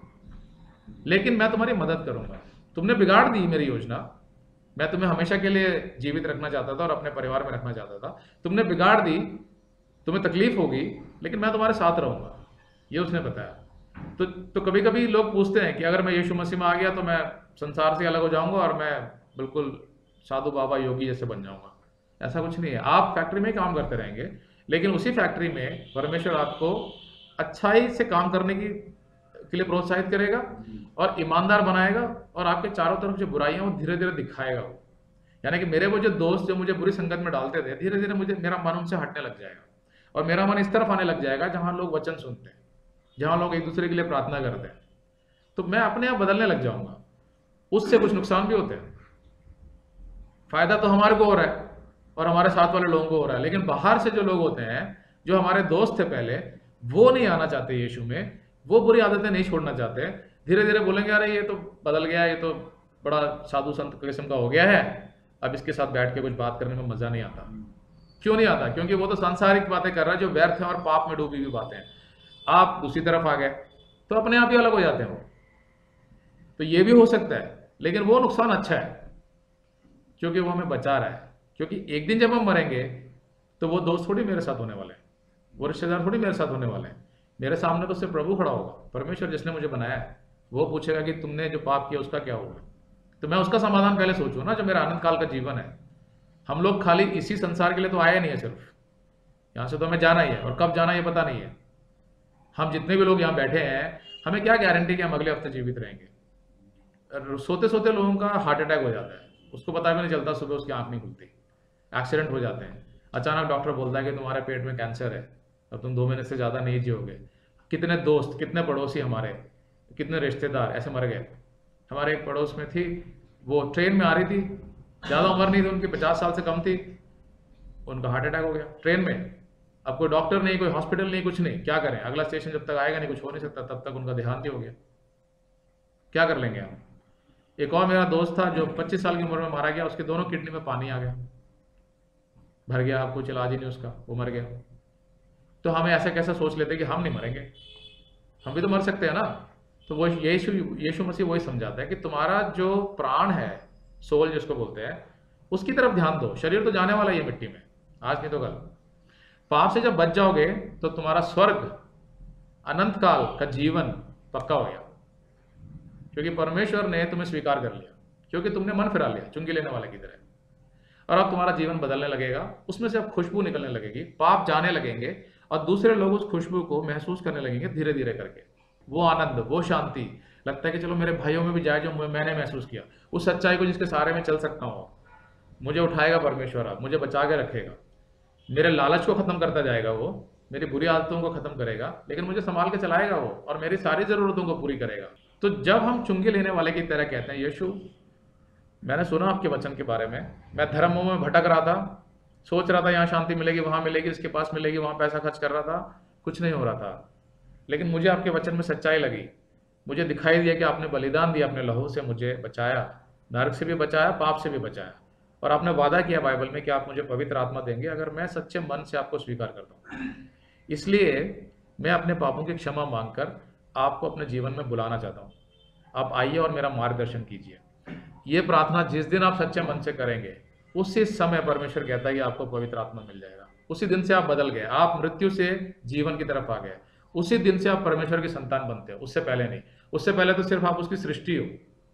S1: लेकिन मैं तुम्हारी मदद करूंगा। तुमने बिगाड़ दी मेरी योजना, मैं तुम्हें हमेशा के लिए जीवित रखना चाहता था और अपने परिवार में रखना चाहता था, तुमने बिगाड़ दी, तुम्हें तकलीफ होगी, लेकिन मैं तुम्हारे साथ रहूंगा, ये उसने बताया। तो कभी कभी लोग पूछते हैं कि अगर मैं यीशु मसीह में आ गया तो मैं संसार से अलग हो जाऊंगा और मैं बिल्कुल साधु बाबा योगी जैसे बन जाऊंगा। ऐसा कुछ नहीं है। आप फैक्ट्री में काम करते रहेंगे, लेकिन उसी फैक्ट्री में परमेश्वर आपको अच्छाई से काम करने की के लिए प्रोत्साहित करेगा और ईमानदार बनाएगा, और आपके चारों तरफ जो बुराइयां वो धीरे धीरे दिखाएगा वो। यानी कि मेरे वो जो दोस्त जो मुझे बुरी संगत में डालते थे, धीरे धीरे मुझे मेरा मन उनसे हटने लग जाएगा और मेरा मन इस तरफ आने लग जाएगा जहां लोग वचन सुनते हैं, जहां लोग एक दूसरे के लिए प्रार्थना करते हैं, तो मैं अपने आप बदलने लग जाऊंगा। उससे कुछ नुकसान भी होते हैं। फायदा तो हमारे को हो रहा है और हमारे साथ वाले लोगों को हो रहा है, लेकिन बाहर से जो लोग होते हैं, जो हमारे दोस्त थे पहले, वो नहीं आना चाहते यीशु में, वो बुरी आदतें नहीं छोड़ना चाहते। धीरे धीरे बोलेंगे अरे ये तो बदल गया, ये तो बड़ा साधु संत किस्म का हो गया है, अब इसके साथ बैठ के कुछ बात करने में मजा नहीं आता। क्यों नहीं आता? क्योंकि वो तो सांसारिक बातें कर रहा है जो व्यर्थ है और पाप में डूबी हुई बातें हैं। आप दूसरी तरफ आ गए तो अपने आप ही अलग हो जाते हैं वो। तो ये भी हो सकता है, लेकिन वो नुकसान अच्छा है क्योंकि वो हमें बचा रहा है। क्योंकि एक दिन जब हम मरेंगे तो वो दोस्त थोड़ी मेरे साथ होने वाले हैं, वो रिश्तेदार थोड़ी मेरे साथ होने वाले हैं। मेरे सामने तो सिर्फ प्रभु खड़ा होगा, परमेश्वर जिसने मुझे बनाया है। वो पूछेगा कि तुमने जो पाप किया उसका क्या होगा, तो मैं उसका समाधान पहले सोचूं ना, जो मेरा आनंद काल का जीवन है। हम लोग खाली इसी संसार के लिए तो आए नहीं है, सिर्फ यहाँ से तो हमें जाना ही है, और कब जाना ये पता नहीं है। हम जितने भी लोग यहाँ बैठे हैं, हमें क्या गारंटी कि हम अगले हफ्ते जीवित रहेंगे। सोते सोते लोगों का हार्ट अटैक हो जाता है, उसको पता भी नहीं चलता, सुबह उसकी आंख नहीं खुलती। एक्सीडेंट हो जाते हैं, अचानक डॉक्टर बोलता है कि तुम्हारे पेट में कैंसर है और तुम 2 महीने से ज़्यादा नहीं जियोगे। कितने दोस्त, कितने पड़ोसी हमारे, कितने रिश्तेदार ऐसे मर गए। हमारे एक पड़ोस में थी, वो ट्रेन में आ रही थी, ज़्यादा उम्र नहीं थी उनकी, 50 साल से कम थी, उनका हार्ट अटैक हो गया ट्रेन में। अब कोई डॉक्टर नहीं, कोई हॉस्पिटल नहीं, कुछ नहीं, क्या करें? अगला स्टेशन जब तक आएगा नहीं, कुछ हो नहीं सकता, तब तक उनका देहांत ही हो गया। क्या कर लेंगे हम? एक और मेरा दोस्त था जो 25 साल की उम्र में मारा गया, उसके दोनों किडनी में पानी आ गया, भर गया, अब कुछ इलाज ही नहीं उसका, वो मर गया। तो हमें ऐसा कैसा सोच लेते कि हम नहीं मरेंगे, हम भी तो मर सकते हैं ना। तो वो यीशु मसीह वही समझाता है कि तुम्हारा जो प्राण है, सोल जिसको बोलते हैं, उसकी तरफ ध्यान दो। शरीर तो जाने वाला ही है मिट्टी में, आज नहीं तो कल। पाप से जब बच जाओगे तो तुम्हारा स्वर्ग, अनंत काल का जीवन पक्का हो गया, क्योंकि परमेश्वर ने तुम्हें स्वीकार कर लिया, क्योंकि तुमने मन फिरा लिया चुंगी लेने वाले की तरह। और अब तुम्हारा जीवन बदलने लगेगा, उसमें से अब खुशबू निकलने लगेगी, पाप जाने लगेंगे और दूसरे लोग उस खुशबू को महसूस करने लगेंगे धीरे धीरे करके। वो आनंद, वो शांति, लगता है कि चलो मेरे भाइयों में भी जाए जो मैंने महसूस किया, उस सच्चाई को जिसके सहारे में चल सकता हूँ। मुझे उठाएगा परमेश्वर, अब मुझे बचा के रखेगा, मेरे लालच को खत्म करता जाएगा वो, मेरी बुरी आदतों को खत्म करेगा, लेकिन मुझे संभाल के चलाएगा वो, और मेरी सारी जरूरतों को पूरी करेगा। तो जब हम चुंगी लेने वाले की तरह कहते हैं, यीशु मैंने सुना आपके वचन के बारे में, मैं धर्मों में भटक रहा था, सोच रहा था यहाँ शांति मिलेगी, वहां मिलेगी, इसके पास मिलेगी, वहां पैसा खर्च कर रहा था, कुछ नहीं हो रहा था, लेकिन मुझे आपके वचन में सच्चाई लगी। मुझे दिखाई दिया कि आपने बलिदान दिया, अपने लहू से मुझे बचाया, नरक से भी बचाया, पाप से भी बचाया, और आपने वादा किया बाइबल में कि आप मुझे पवित्र आत्मा देंगे अगर मैं सच्चे मन से आपको स्वीकार करता हूँ। इसलिए मैं अपने पापों की क्षमा मांगकर आपको अपने जीवन में बुलाना चाहता हूँ। आप आइए और मेरा मार्गदर्शन कीजिए। ये प्रार्थना जिस दिन आप सच्चे मन से करेंगे, उसी समय परमेश्वर कहता है कि आपको पवित्र आत्मा मिल जाएगा। उसी दिन से आप बदल गए, आप मृत्यु से जीवन की तरफ आ गए। उसी दिन से आप परमेश्वर की संतान बनते हो, उससे पहले नहीं। उससे पहले तो सिर्फ आप उसकी सृष्टि हो,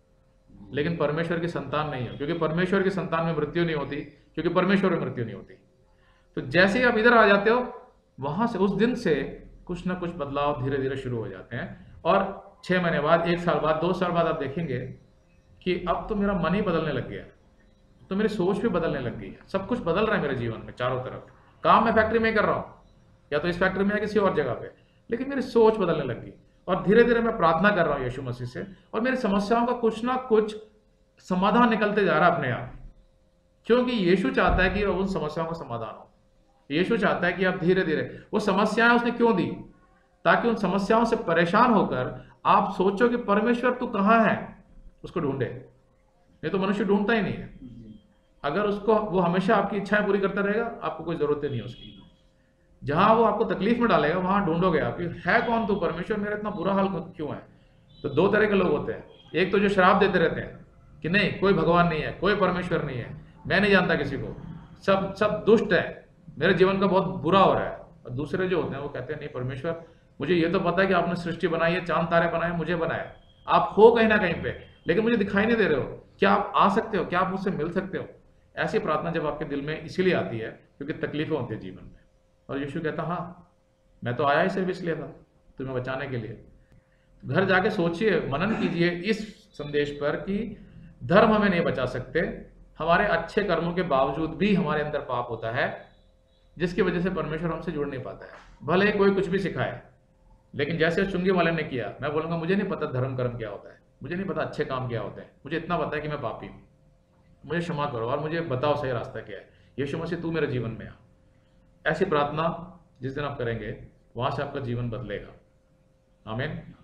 S1: लेकिन परमेश्वर की संतान नहीं हो, क्योंकि परमेश्वर की संतान में मृत्यु नहीं होती, क्योंकि परमेश्वर में मृत्यु नहीं होती। तो जैसे ही आप इधर आ जाते हो, वहां से, उस दिन से कुछ ना कुछ बदलाव धीरे धीरे शुरू हो जाते हैं। और 6 महीने बाद, 1 साल बाद, 2 साल बाद आप देखेंगे कि अब तो मेरा मन ही बदलने लग गया, तो मेरी सोच भी बदलने लग गई है, सब कुछ बदल रहा है मेरे जीवन में चारों तरफ। काम मैं फैक्ट्री में कर रहा हूँ, या तो इस फैक्ट्री में या किसी और जगह पे, लेकिन मेरी सोच बदलने लग गई। और धीरे धीरे मैं प्रार्थना कर रहा हूँ यीशु मसीह से, और मेरी समस्याओं का कुछ ना कुछ समाधान निकलते जा रहा है अपने आप, क्योंकि यीशु चाहता है कि उन समस्याओं का समाधान हो। यीशु चाहता है कि आप धीरे धीरे, वो समस्याएं उसने क्यों दी? ताकि उन समस्याओं से परेशान होकर आप सोचो कि परमेश्वर तू कहाँ है, उसको ढूंढे। नहीं तो मनुष्य ढूंढता ही नहीं है। अगर उसको, वो हमेशा आपकी इच्छाएं पूरी करता रहेगा, आपको कोई जरूरत नहीं है उसकी। जहां वो आपको तकलीफ में डालेगा वहां ढूंढोगे आप कि है कौन तू परमेश्वर, मेरा इतना बुरा हाल क्यों है। तो दो तरह के लोग होते हैं, एक तो जो शराब देते रहते हैं कि नहीं कोई भगवान नहीं है, कोई परमेश्वर नहीं है, मैं नहीं जानता किसी को, सब सब दुष्ट है, मेरे जीवन का बहुत बुरा हो रहा है। और दूसरे जो होते हैं वो कहते हैं नहीं परमेश्वर, मुझे ये तो पता है कि आपने सृष्टि बनाई है, चांद तारे बनाए, मुझे बनाया, आप हो कहीं ना कहीं पे, लेकिन मुझे दिखाई नहीं दे रहे हो, क्या आप आ सकते हो, क्या आप मुझसे मिल सकते हो। ऐसी प्रार्थना जब आपके दिल में इसीलिए आती है क्योंकि तकलीफें होती है जीवन में, और यीशु कहता हाँ मैं तो आया ही सिर्फ इसलिए था, तुम्हें बचाने के लिए। घर जाके सोचिए, मनन कीजिए इस संदेश पर कि धर्म हमें नहीं बचा सकते, हमारे अच्छे कर्मों के बावजूद भी हमारे अंदर पाप होता है जिसकी वजह से परमेश्वर हमसे जुड़ नहीं पाता है, भले कोई कुछ भी सिखाए। लेकिन जैसे चुंगी वाले ने किया, मैं बोलूंगा मुझे नहीं पता धर्म कर्म क्या होता है, मुझे नहीं पता अच्छे काम क्या होते हैं, मुझे इतना पता है कि मैं पापी हूँ, मुझे क्षमा करो और मुझे बताओ सही रास्ता क्या है, यीशु मसीह तू मेरे जीवन में आ। ऐसी प्रार्थना जिस दिन आप करेंगे वहां से आपका जीवन बदलेगा। आमीन।